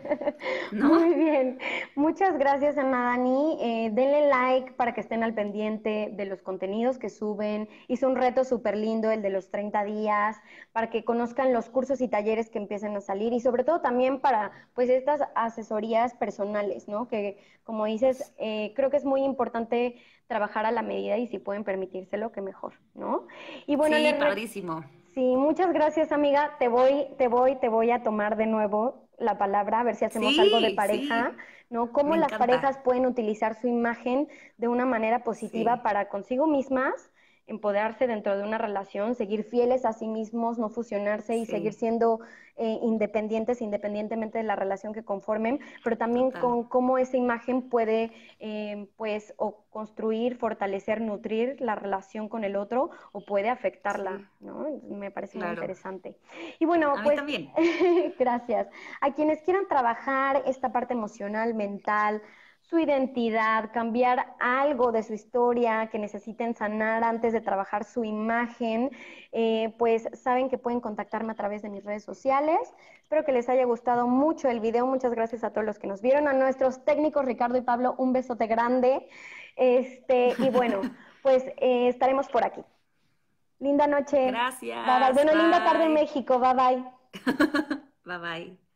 Muy ¿no? bien, muchas gracias Ana Dani. Eh, denle like para que estén al pendiente de los contenidos que suben. Hice un reto súper lindo, el de los treinta días, para que conozcan los cursos y talleres que empiezan a salir y sobre todo también para pues estas asesorías personales, ¿no? Que como dices, eh, creo que es muy importante trabajar a la medida y si pueden permitírselo, que mejor, ¿no? Y bueno, Sí, les, re- padrísimo. sí, muchas gracias, amiga. Te voy, te voy, te voy a tomar de nuevo la palabra, a ver si hacemos algo de Sí, pareja, sí, ¿no? me Cómo las parejas encanta. pueden utilizar su imagen de una manera positiva Sí, para consigo mismas, empoderarse dentro de una relación, seguir fieles a sí mismos, no fusionarse y seguir sí, siendo eh, independientes, independientemente de la relación que conformen, pero también total. con cómo esa imagen puede, eh, pues, o construir, fortalecer, nutrir la relación con el otro o puede afectarla, Sí, ¿no? Me parece muy claro. interesante. Y bueno, A mí pues, también. gracias. A quienes quieran trabajar esta parte emocional, mental, su identidad, cambiar algo de su historia, que necesiten sanar antes de trabajar su imagen, eh, pues saben que pueden contactarme a través de mis redes sociales. Espero que les haya gustado mucho el video. Muchas gracias a todos los que nos vieron. A nuestros técnicos Ricardo y Pablo, un besote grande. Este, y bueno, pues eh, estaremos por aquí. Linda noche. Bye bye. Gracias, Bueno, linda tarde en bye. México. Bye bye. Bye bye.